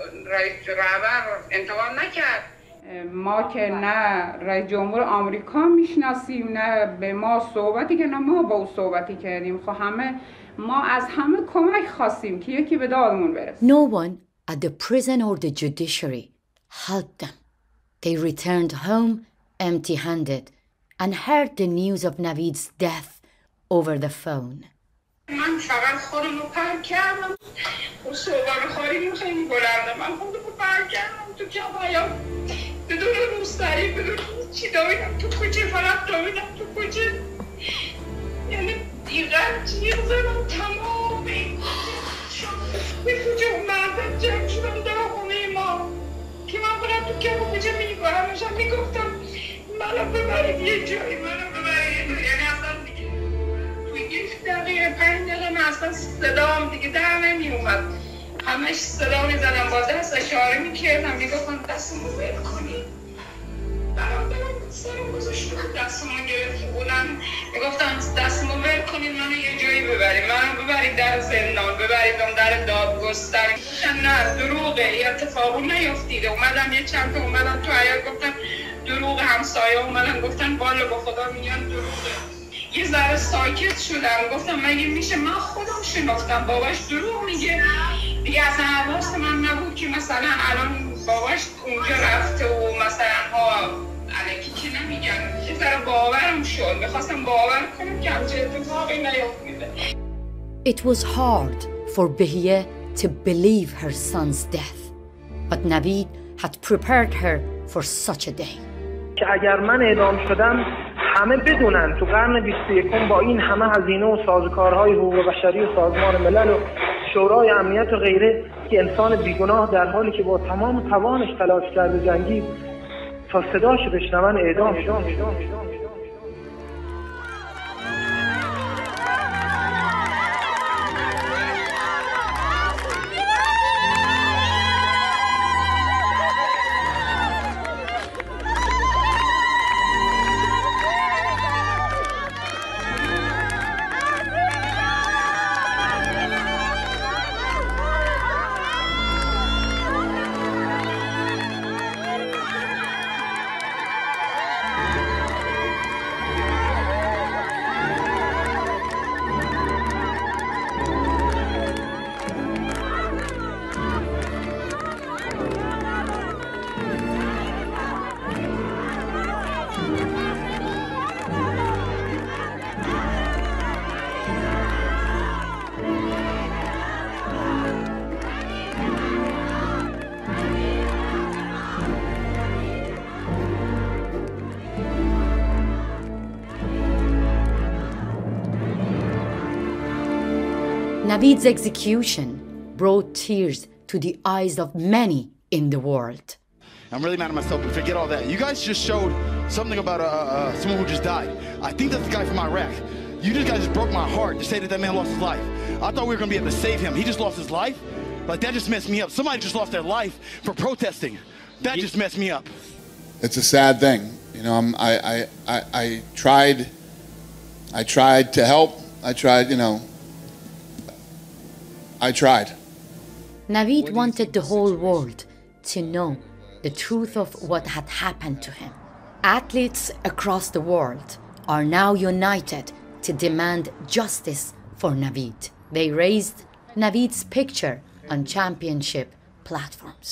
رهبر انتقام نکرد ما که نه رئیس جمهور آمریکا میشناسیم نه به ما صحبتی که نه ما با او صحبتی کردیم خب همه ما از همه کمک خواستیم که یکی به دادمون برسه No one at the prison or the judiciary helped them. They returned home empty-handed and heard the news of Navid's death over the phone. من فقط خودم رو پر کردم و صحبت خواهیم خیلی بلنده من خودم رو پر کردم تو کبایا بدون روستری بدون چی دویدم تو کوچه فقط دویدم تو کوچه یعنی دیگر جیغ زدم تمام این کوچه و مردم جمع شدم در خونه ما که من خودم تو کوچه میگوهمشم میگفتم منو ببرید یه جایی منو ببرید یه جایی یعنی اصلا دیگه توی 1 دقیقه 5 دقیقه من اصلا صدام دیگه در نمی اومد همش صدا میزدم با دست اشاره میکردم میگفتم دستمو ول کنی برادرم سرم گذاشته بود دستمو گرفته بودم میگفتم دستمو ول کنید منو یه جایی ببرید منو ببرید در زندان ببرید در دادگستری نه دروغه یه اتفاقی نیفتیده اومدم یه چند تا اومدم تو حیاط گفتم دروغ همسایه اومدن گفتن والا با خدا میگن دروغه یه ذره ساکت شدم گفتم مگه میشه من خودم شناختم باباش دروغ میگه دیگه اصلا حواس من نبود که مثلا الان باباش اونجا رفته و مثلا ها الکی که نمیگن یه ذره باورم شد میخواستم باور کنم که همچه اتفاقی نیفتیده It was hard for Behiye to believe her son's death, but Navid had prepared her for such a day. که اگر من اعدام شدم همه بدونن تو قرن 21 با این همه هزینه و سازوکارهای حقوق بشری و سازمان ملل و شورای امنیت و غیره که انسان بیگناه در حالی که با تمام توانش تلاش کرده جنگید تا صداشو بشنون اعدام شد. Navid's execution brought tears to the eyes of many in the world. I'm really mad at myself, but forget all that. You guys just showed something about someone who just died. I think that's the guy from Iraq. You guys just broke my heart to say that that man lost his life. I thought we were going to be able to save him. He just lost his life? Like, that just messed me up. Somebody just lost their life for protesting. That just messed me up. It's a sad thing. You know, I tried to help. I tried. Navid wanted the whole world to know the truth of what had happened to him. Athletes across the world are now united to demand justice for Navid. They raised Navid's picture on championship platforms.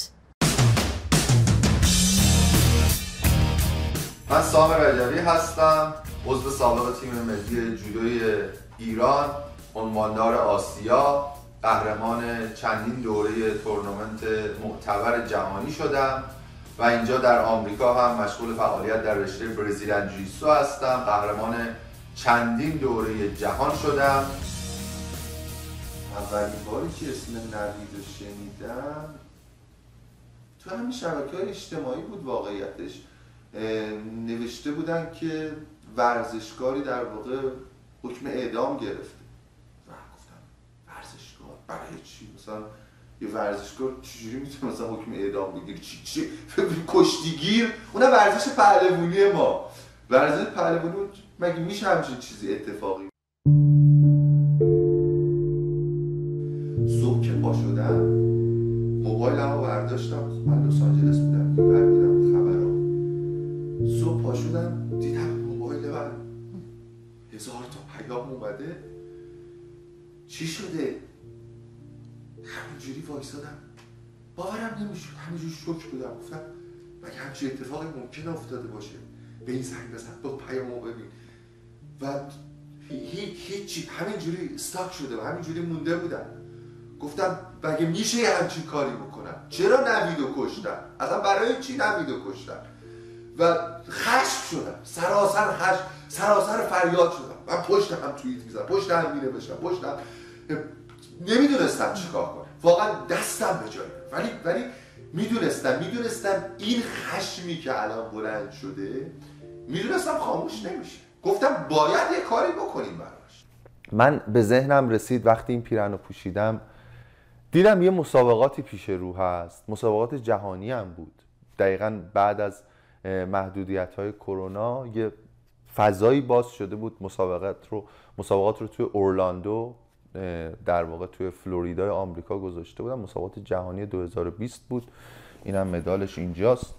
من سام رجبی هستم، عضو سابق تیم ملی جودوی ایران، عنواندار آسیا، قهرمان چندین دوره تورنمنت معتبر جهانی شدم و اینجا در آمریکا هم مشغول فعالیت در رشته برزیلیان جیوجیتسو هستم. قهرمان چندین دوره جهان شدم. اولین باری که اسم نوید رو شنیدم تو همین شبکه‌های اجتماعی بود. واقعیتش نوشته بودن که ورزشکاری در واقع حکم اعدام گرفته و گفتم ورزشکار برای چی؟ مثلا یه ورزشکار چجوری میتونه مثلا حکم اعدام بگیره؟ چی؟ کشتیگیر؟ اونم ورزش پهلوانی ما. ورزش پهلوانی مگه میشه همچین چیزی اتفاقی؟ صبح که پا شدم موبایلمو برداشتم، من لس آنجلس بودم، بردم خبرام. صبح پا شدم دیدم موبایل من 1000 تا پیام اومده. چی شده؟ همینجوری وایسادم، باورم نمیشد، همینجوری شوک بودم. گفتم مگه همچین اتفاقی ممکنه افتاده باشه؟ به این زنگ بزن، با پیامو ببین. و هیچی، همینجوری استاک شده و همینجوری مونده بودم. گفتم مگه میشه یه همچین کاری بکنم؟ چرا نویدو کشتن؟ اصلا برای چی نویدو کشتن؟ و خشم شدم، سراسر خشم، سراسر فریاد شدم. من پشت هم توییت میزنم، پشت هم مینوشتم، پشت هم نمیدونستم چیکار کنم. واقعا دستم به جایی، ولی میدونستم این خشمی که الان بلند شده، میدونستم خاموش نمیشه. گفتم باید یه کاری بکنیم براش. من به ذهنم رسید وقتی این پیرهن رو پوشیدم، دیدم یه مسابقاتی پیش رو هست. مسابقات جهانی هم بود. دقیقاً بعد از محدودیت‌های کرونا یه فضایی باز شده بود. مسابقات رو توی اورلاندو، در واقع توی فلوریدای آمریکا گذاشته بودن. مسابقات جهانی 2020 بود. اینم مدالش اینجاست.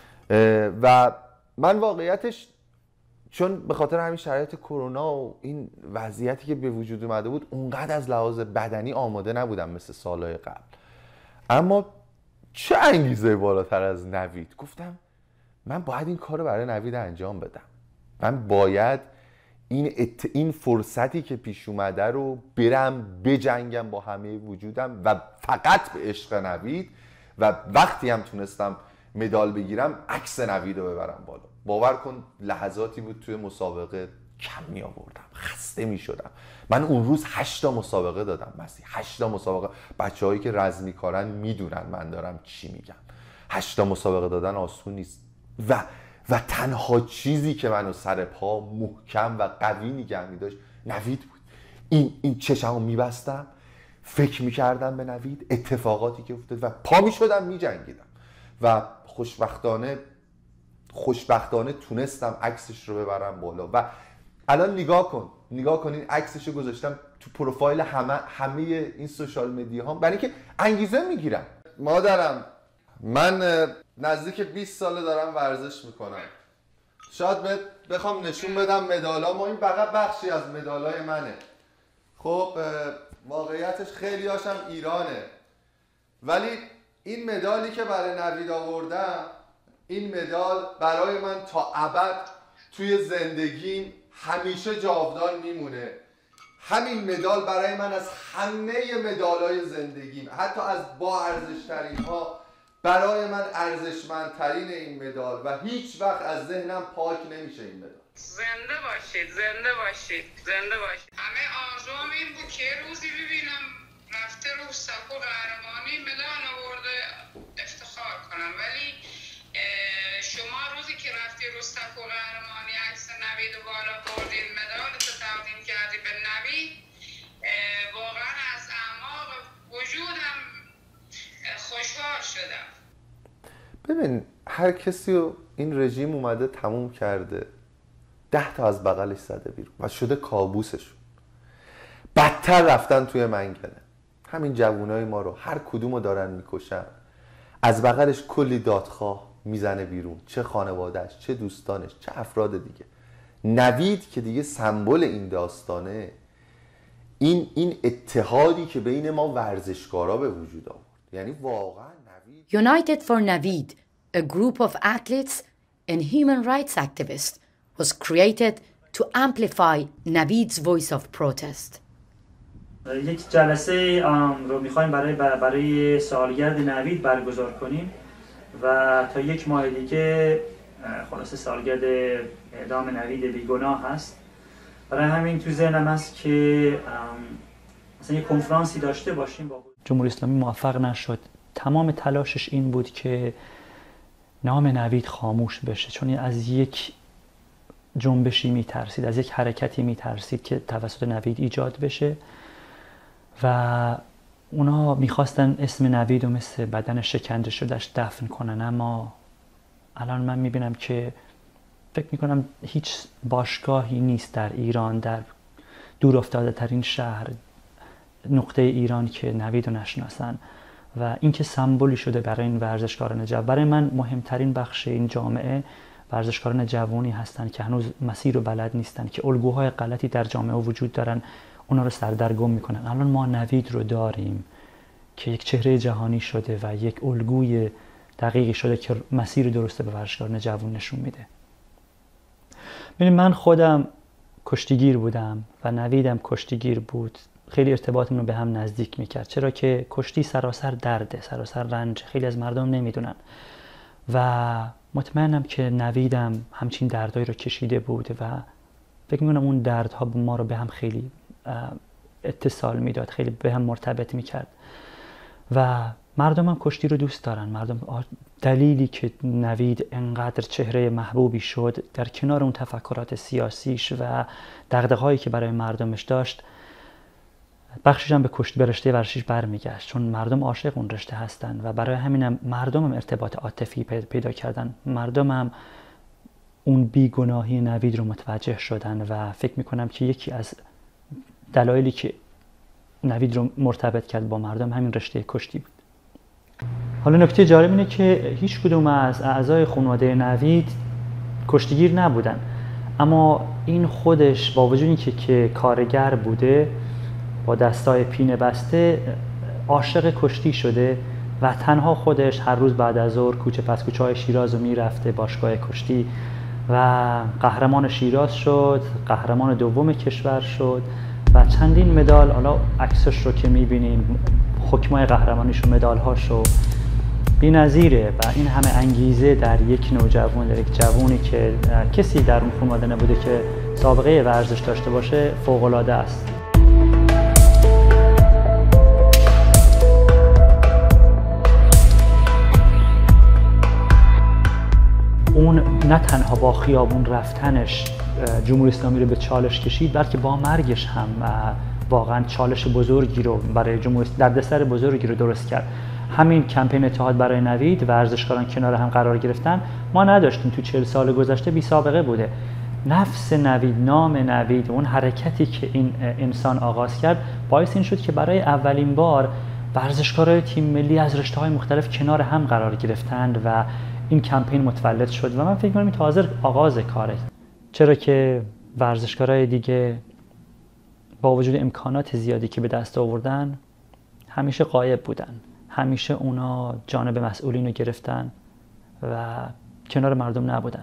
و من واقعیتش چون به خاطر همین شرایط کرونا و این وضعیتی که به وجود اومده بود، اونقدر از لحاظ بدنی آماده نبودم مثل سالهای قبل. اما چه انگیزه بالاتر از نوید؟ گفتم من باید این کار رو برای نوید انجام بدم. من باید این فرصتی که پیش اومده رو برم بجنگم با همه وجودم و فقط به عشق نوید، و وقتی هم تونستم مدال بگیرم عکس نوید رو ببرم بالا. باور کن لحظاتی بود توی مسابقه کم می آوردم، خسته می شدم. من اون روز 8 تا مسابقه دادم. 8 تا مسابقه. بچه‌هایی که رزمی کارن میدونن من دارم چی میگم. 8 تا مسابقه دادن آسون نیست. و تنها چیزی که منو سر پا محکم و قوی نگه می داشت نوید بود. این چشمو میبستم، فکر میکردم به نوید، اتفاقاتی که افتاد و پا میشدم میجنگیدم. و خوشبختانه تونستم عکسش رو ببرم بالا. و الان نگاه کن این عکسش رو گذاشتم تو پروفایل همه این سوشال مدیا ها، برای اینکه انگیزه میگیرم. مادرم، من نزدیک 20 ساله دارم ورزش میکنم. شاید بخوام نشون بدم مدالامو، این فقط بخشی از مدالای منه. خب واقعیتش خیلی هاشم ایرانه، ولی این مدالی که برای نوید آوردم، این مدال برای من تا ابد توی زندگیم همیشه جاودان میمونه. همین مدال برای من از همه مدالای زندگیم، حتی از با ارزش‌ترین ها، برای من ارزشمندترین این مدال و هیچ وقت از ذهنم پاک نمیشه این مدال. زنده باشید، زنده باشید، زنده باشید. همه آرزوام این بود که روزی ببینم رفته رو سکو قهرمانی مدال آورده افتخار کنم، ولی شما روزی که رفتی رو سکو قهرمانی عکس نوید بالا بردین مدالتو تقدیم کردی به نوید، واقعا از اعماق وجودم خوشحال شدم. ببین هر کسی رو این رژیم اومده تموم کرده، 10 تا از بغلش زده بیرون و شده کابوسشون. بدتر رفتن توی منگنه. همین جوانای ما رو هر کدومو دارن میکشن، از بغلش کلی دادخواه میزنه بیرون، چه خانوادهش، چه دوستانش، چه افراد دیگه. نوید که دیگه سمبل این داستانه، این اتحادی که بین ما ورزشکارا به وجود آورد، یعنی واقعا نوید. United for Navid, a group of athletes and human rights activists, was created to amplify Navid's voice of protest. یک جلسه رو می‌خوایم برای سالگرد نوید برگزار کنیم و تا 1 ماه دیگه خلاصه سالگرد اعدام نوید بیگناه هست. برای همین تو ذهنم هست که مثلا یک کنفرانسی داشته باشیم با جمهوری اسلامی. موفق نشد. تمام تلاشش این بود که نام نوید خاموش بشه، چون از یک جنبشی میترسید، از یک حرکتی میترسید که توسط نوید ایجاد بشه و اونا میخواستن اسم نوید رو مثل بدن شکنجه شدهش دفن کنن. اما الان من میبینم که فکر میکنم هیچ باشگاهی نیست در ایران، در دور افتاده ترین شهر، نقطه ایران که نوید رو نشناسن و این که سمبولی شده برای این ورزشکاران جوان. برای من مهمترین بخش این جامعه ورزشکاران جوانی هستن که هنوز مسیر رو بلد نیستن، که الگوهای غلطی در جامعه وجود دارن، اونا رو سردرگم میکنن. الان ما نوید رو داریم که یک چهره جهانی شده و یک الگوی دقیقی شده که مسیر درسته به ورزشکاران جوان نشون میده. ببینید من خودم کشتیگیر بودم و نویدم کشتیگیر بود. خیلی ارتباطمون رو به هم نزدیک میکرد، چرا که کشتی سراسر درده، سراسر رنج، خیلی از مردم نمیدونن و مطمئنم که نویدم همچین دردهایی رو کشیده بود و فکر میکنم اون دردها ما رو به هم خیلی اتصال میداد، خیلی به هم مرتبط میکرد و مردم هم کشتی رو دوست دارن. مردم دلیلی که نوید انقدر چهره محبوبی شد در کنار اون تفکرات سیاسیش و دغدغه‌هایی که برای مردمش داشت، بخشش هم به رشته ورزشیش برمیگشت، چون مردم عاشق اون رشته هستن و برای همینم مردم هم ارتباط عاطفی پیدا کردن. مردم هم اون بیگناهی نوید رو متوجه شدن و فکر میکنم که یکی از دلایلی که نوید رو مرتبط کرد با مردم همین رشته کشتی بود. حالا نکته جالب اینه که هیچ کدوم از اعضای خانواده نوید کشتیگیر نبودن، اما این خودش با وجود اینکه که کارگر بوده با دستای پینه بسته عاشق کشتی شده و تنها خودش هر روز بعد از ظهر کوچه پس کوچه های شیراز رو میرفته باشگاه کشتی و قهرمان شیراز شد، قهرمان دوم کشور شد و چندین مدال، حالا عکسش رو که میبینیم حکمای قهرمانیش و مدال هاشو بی‌نظیره و این همه انگیزه در یک نوجوان، در یک جوانی که کسی در اون خانواده نبوده که سابقه ورزش داشته باشه فوق‌العاده است. اون نه تنها با خیابون رفتنش جمهوری اسلامی رو به چالش کشید، بلکه با مرگش هم واقعا چالش بزرگی رو برای جمهوری، دردسر بزرگی رو درست کرد. همین کمپین اتحاد برای نوید، ورزشکاران کنار هم قرار گرفتن، ما نداشتیم. تو 40 سال گذشته بی سابقه بوده. نفس نوید، نام نوید، اون حرکتی که این انسان آغاز کرد باعث این شد که برای اولین بار ورزشکارای تیم ملی از رشته‌های مختلف کنار هم قرار گرفتند و این کمپین متولد شد و من فکر می‌کنم این تازه آغاز کاره، چرا که ورزشکارای دیگه با وجود امکانات زیادی که به دست آوردن همیشه غایب بودن، همیشه اونا جانب مسئولین رو گرفتن و کنار مردم نبودن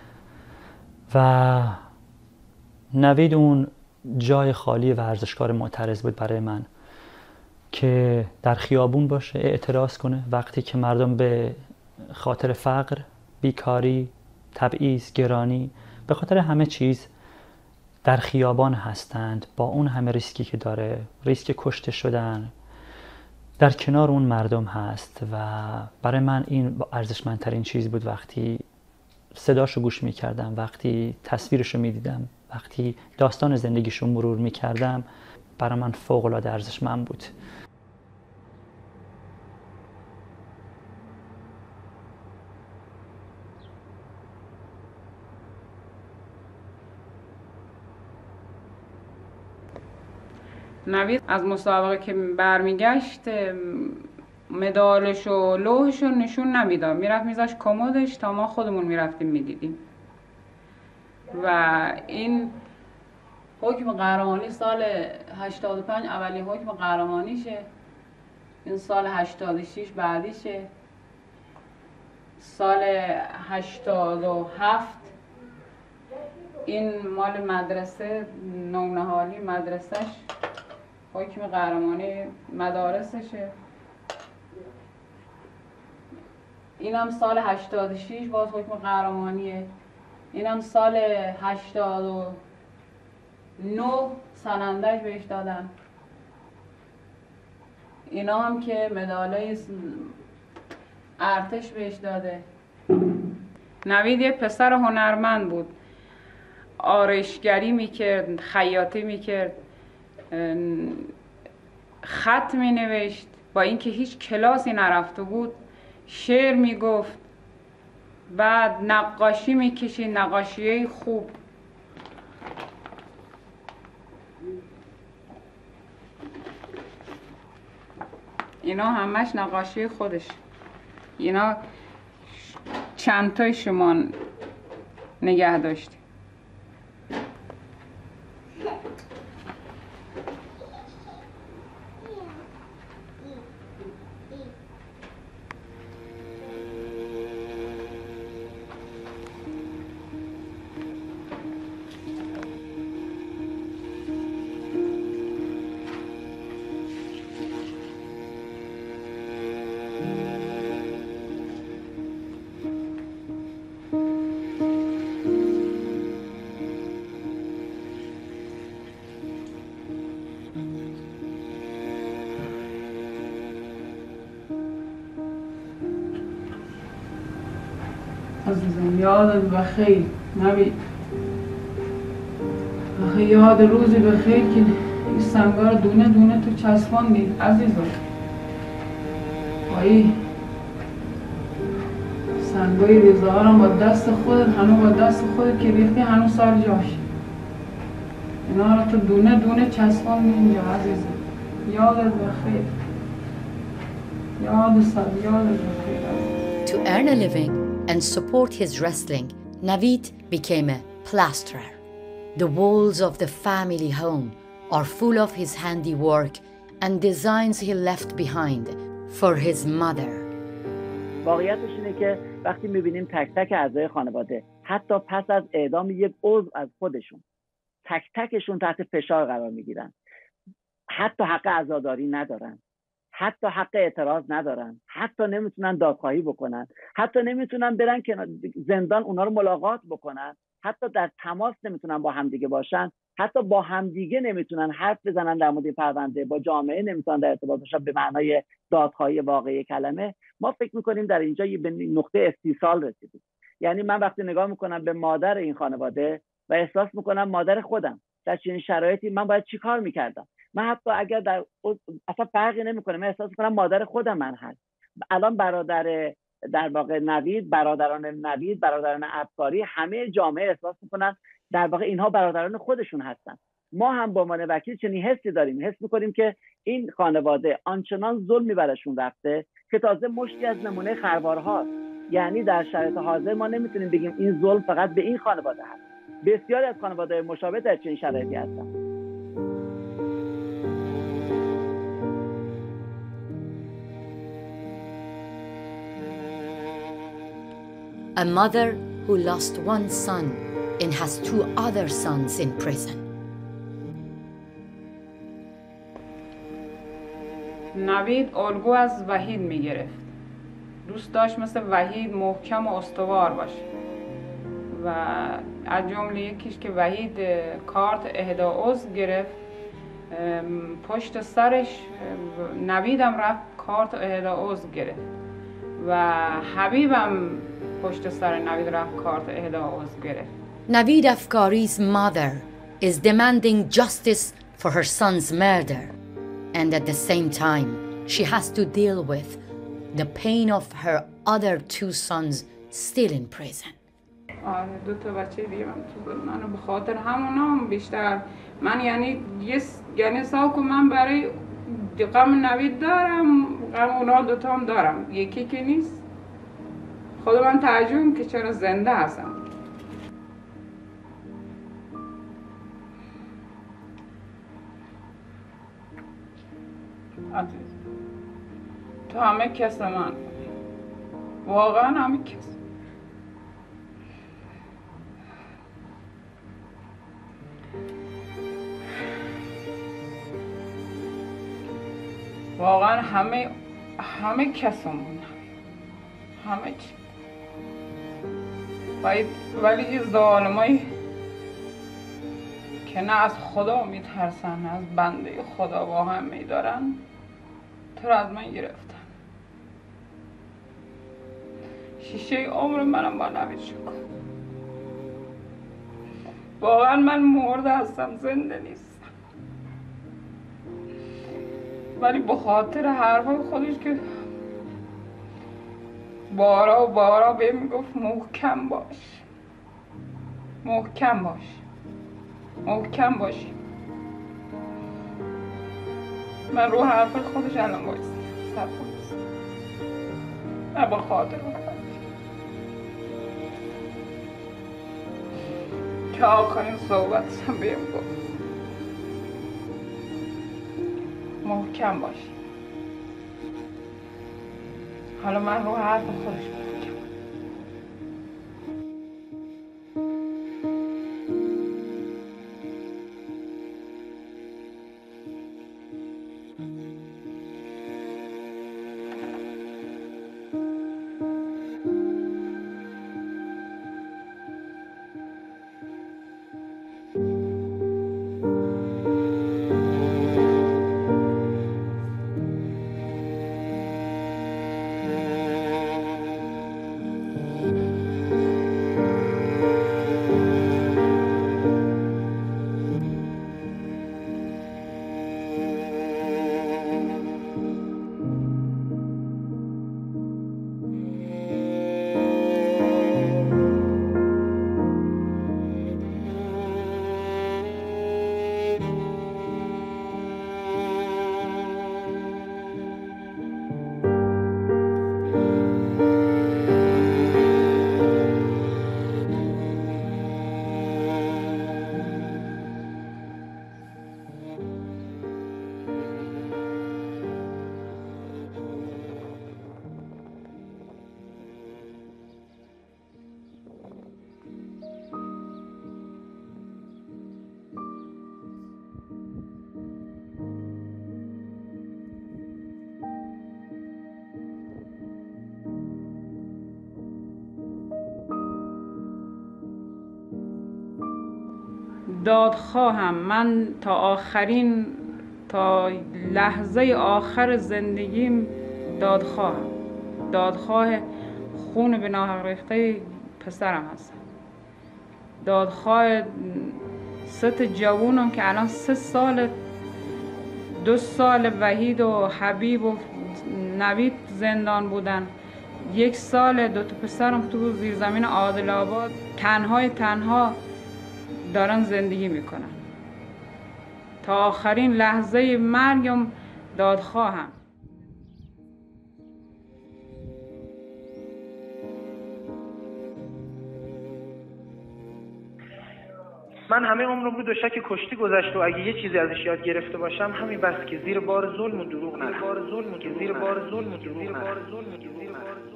و نوید اون جای خالی ورزشکار معترض بود برای من که در خیابون باشه، اعتراض کنه وقتی که مردم به خاطر فقر، بیکاری، تبعیض، گرانی به خاطر همه چیز در خیابان هستند با اون همه ریسکی که داره، ریسک کشته شدن، در کنار اون مردم هست و برای من این ارزشمندترین چیز بود وقتی صداشو گوش میکردم، وقتی تصویرشو میدیدم، وقتی داستان زندگیشو مرور میکردم. برای من فوق‌العاده ارزشمند بود. نوید از مسابقه که برمیگشت مدالش و لوحش رو نشون نمیداد، میرفت میذاشت کمدش تا ما خودمون میرفتیم میدیدیم. و این حکم قهرمانی سال 85 اولین حکم قهرمانیشه، این سال 86 بعدیشه، سال 87 این مال مدرسه نونهالی مدرسهش حکم قهرمانی مدارسشه. اینم سال 86 باز حکم قهرمانیه. اینم سال 89 سنندج بهش دادن. اینا هم که مدالای ارتش بهش داده. نوید یه پسر هنرمند بود، آرایشگری میکرد، خیاطی میکرد، خط مینوشت، با اینکه هیچ کلاسی نرفته بود شعر میگفت، بعد نقاشی میکشید، نقاشی خوب. اینا همش نقاشی خودش. اینا چند تای شما نگه داشتی. عزیزم یادت بخیر نوید، آخه یاد روزی بخیر که این سنگا رو دونه دونه تو چسباندی عزیزم. وای سنگای ریزه ها رو با دست خودت، هنو با دست خودت که ریختی هنو سر جاش، اینا رو تو دونه دونه چسباندی اینجا عزیزم. یادت بخیر، یادت بخیر. To earn a living and support his wrestling, Navid became a plasterer. The walls of the family home are full of his handiwork and designs he left behind for his mother. واقعیتش اینه که وقتی میبینیم تک تک اعضای خانواده حتی پس از اعدام یک عضو از خودشون تک تکشون تحت فشار قرار میگیرن، حتی حق عزاداری ندارن، حتی حق اعتراض ندارن، حتی نمیتونن دادخواهی بکنن، حتی نمیتونن برن که زندان اونا رو ملاقات بکنن، حتی در تماس نمیتونن با همدیگه باشن، حتی با همدیگه نمیتونن حرف بزنن در مورد پرونده، با جامعه نمیتونن در ارتباط باشن به معنای دادخواهی واقعی کلمه. ما فکر میکنیم در اینجا به نقطه استیصال رسیدیم. یعنی من وقتی نگاه میکنم به مادر این خانواده و احساس میکنم مادر خودم در چنین شرایطی من باید چی کار میکردم. من حتی اگر اصلا فرقی نمیکنه، من احساس میکنم مادر خودم من هست. الان در واقع نوید، برادران افکاری، همه جامعه احساس میکنن در واقع اینها برادران خودشون هستن. ما هم به عنوان وکیل چنین حسی داریم، حس میکنیم که این خانواده آنچنان ظلمی برشون رفته که تازه مشتی از نمونه خروارهاست. یعنی در شرایط حاضر ما نمیتونیم بگیم این ظلم فقط به این خانواده هست. بسیاری از خانواده مشابه در چنین شرایطی هستن. A mother who lost one son and has two other sons in prison. نوید الگو از وحید میگرفت. دوست داشت مثل وحید محکم و استوار باشه و از جمله یکیش که وحید کارت اهدا عضو گرفت، پشت سرش نویدم رفت کارت اهدا عضو گرفت و حبیبم پشت سر نوید رفت کارت اهدا عضو گرفت. Navid Afkari's mother is demanding justice for her son's murder, and at the same time she has to deal with the pain of her other 2 sons still in prison. آره 2 تا بچه دیگه من تو زندانه به خاطر همونام بیشتر من یعنی ساکو من برای غم نوید دارم، غم اونا 2 تا هم دارم، یکی که نیست. خود من تعجب که چرا زنده هستم. تو همه کس من واقعا همه کس واقعا همه کسمون همه چی. ولی این ظالمایی که نه از خدا میترسن نه از بنده خدا واقعا میدارن تو رو از من گرفتن. شیشه عمر منم با نوید شکن. واقعا من مرده هستم، زنده نیستم، ولی به خاطر حرفای خودش که بارا و بارا بهم میگفت محکم باش، محکم باش، محکم باشی. من رو حرف خودش الان بایستم سرپاس، نه به خاطر که آخرین صحبتشم بهم گفت محکم باشی. حالا من رو حرف خودش محکم. دادخواهم، من تا لحظه آخر زندگیم دادخواه خون به ناحق ریخته پسرم هستم. دادخواه 3 جوونم که الان 3 سال 2 سال وحید و حبیب و نوید زندان بودن، 1 سال 2 تا پسرم تو زیرزمین عادل آباد تنها دارن زندگی میکنن. تا آخرین لحظه مرگم دادخواهم. من همه عمرم رو دوشک کشتی گذشت و اگه یه چیزی ازش یاد گرفته باشم همین بس که زیر بار ظلم و دروغ نرم.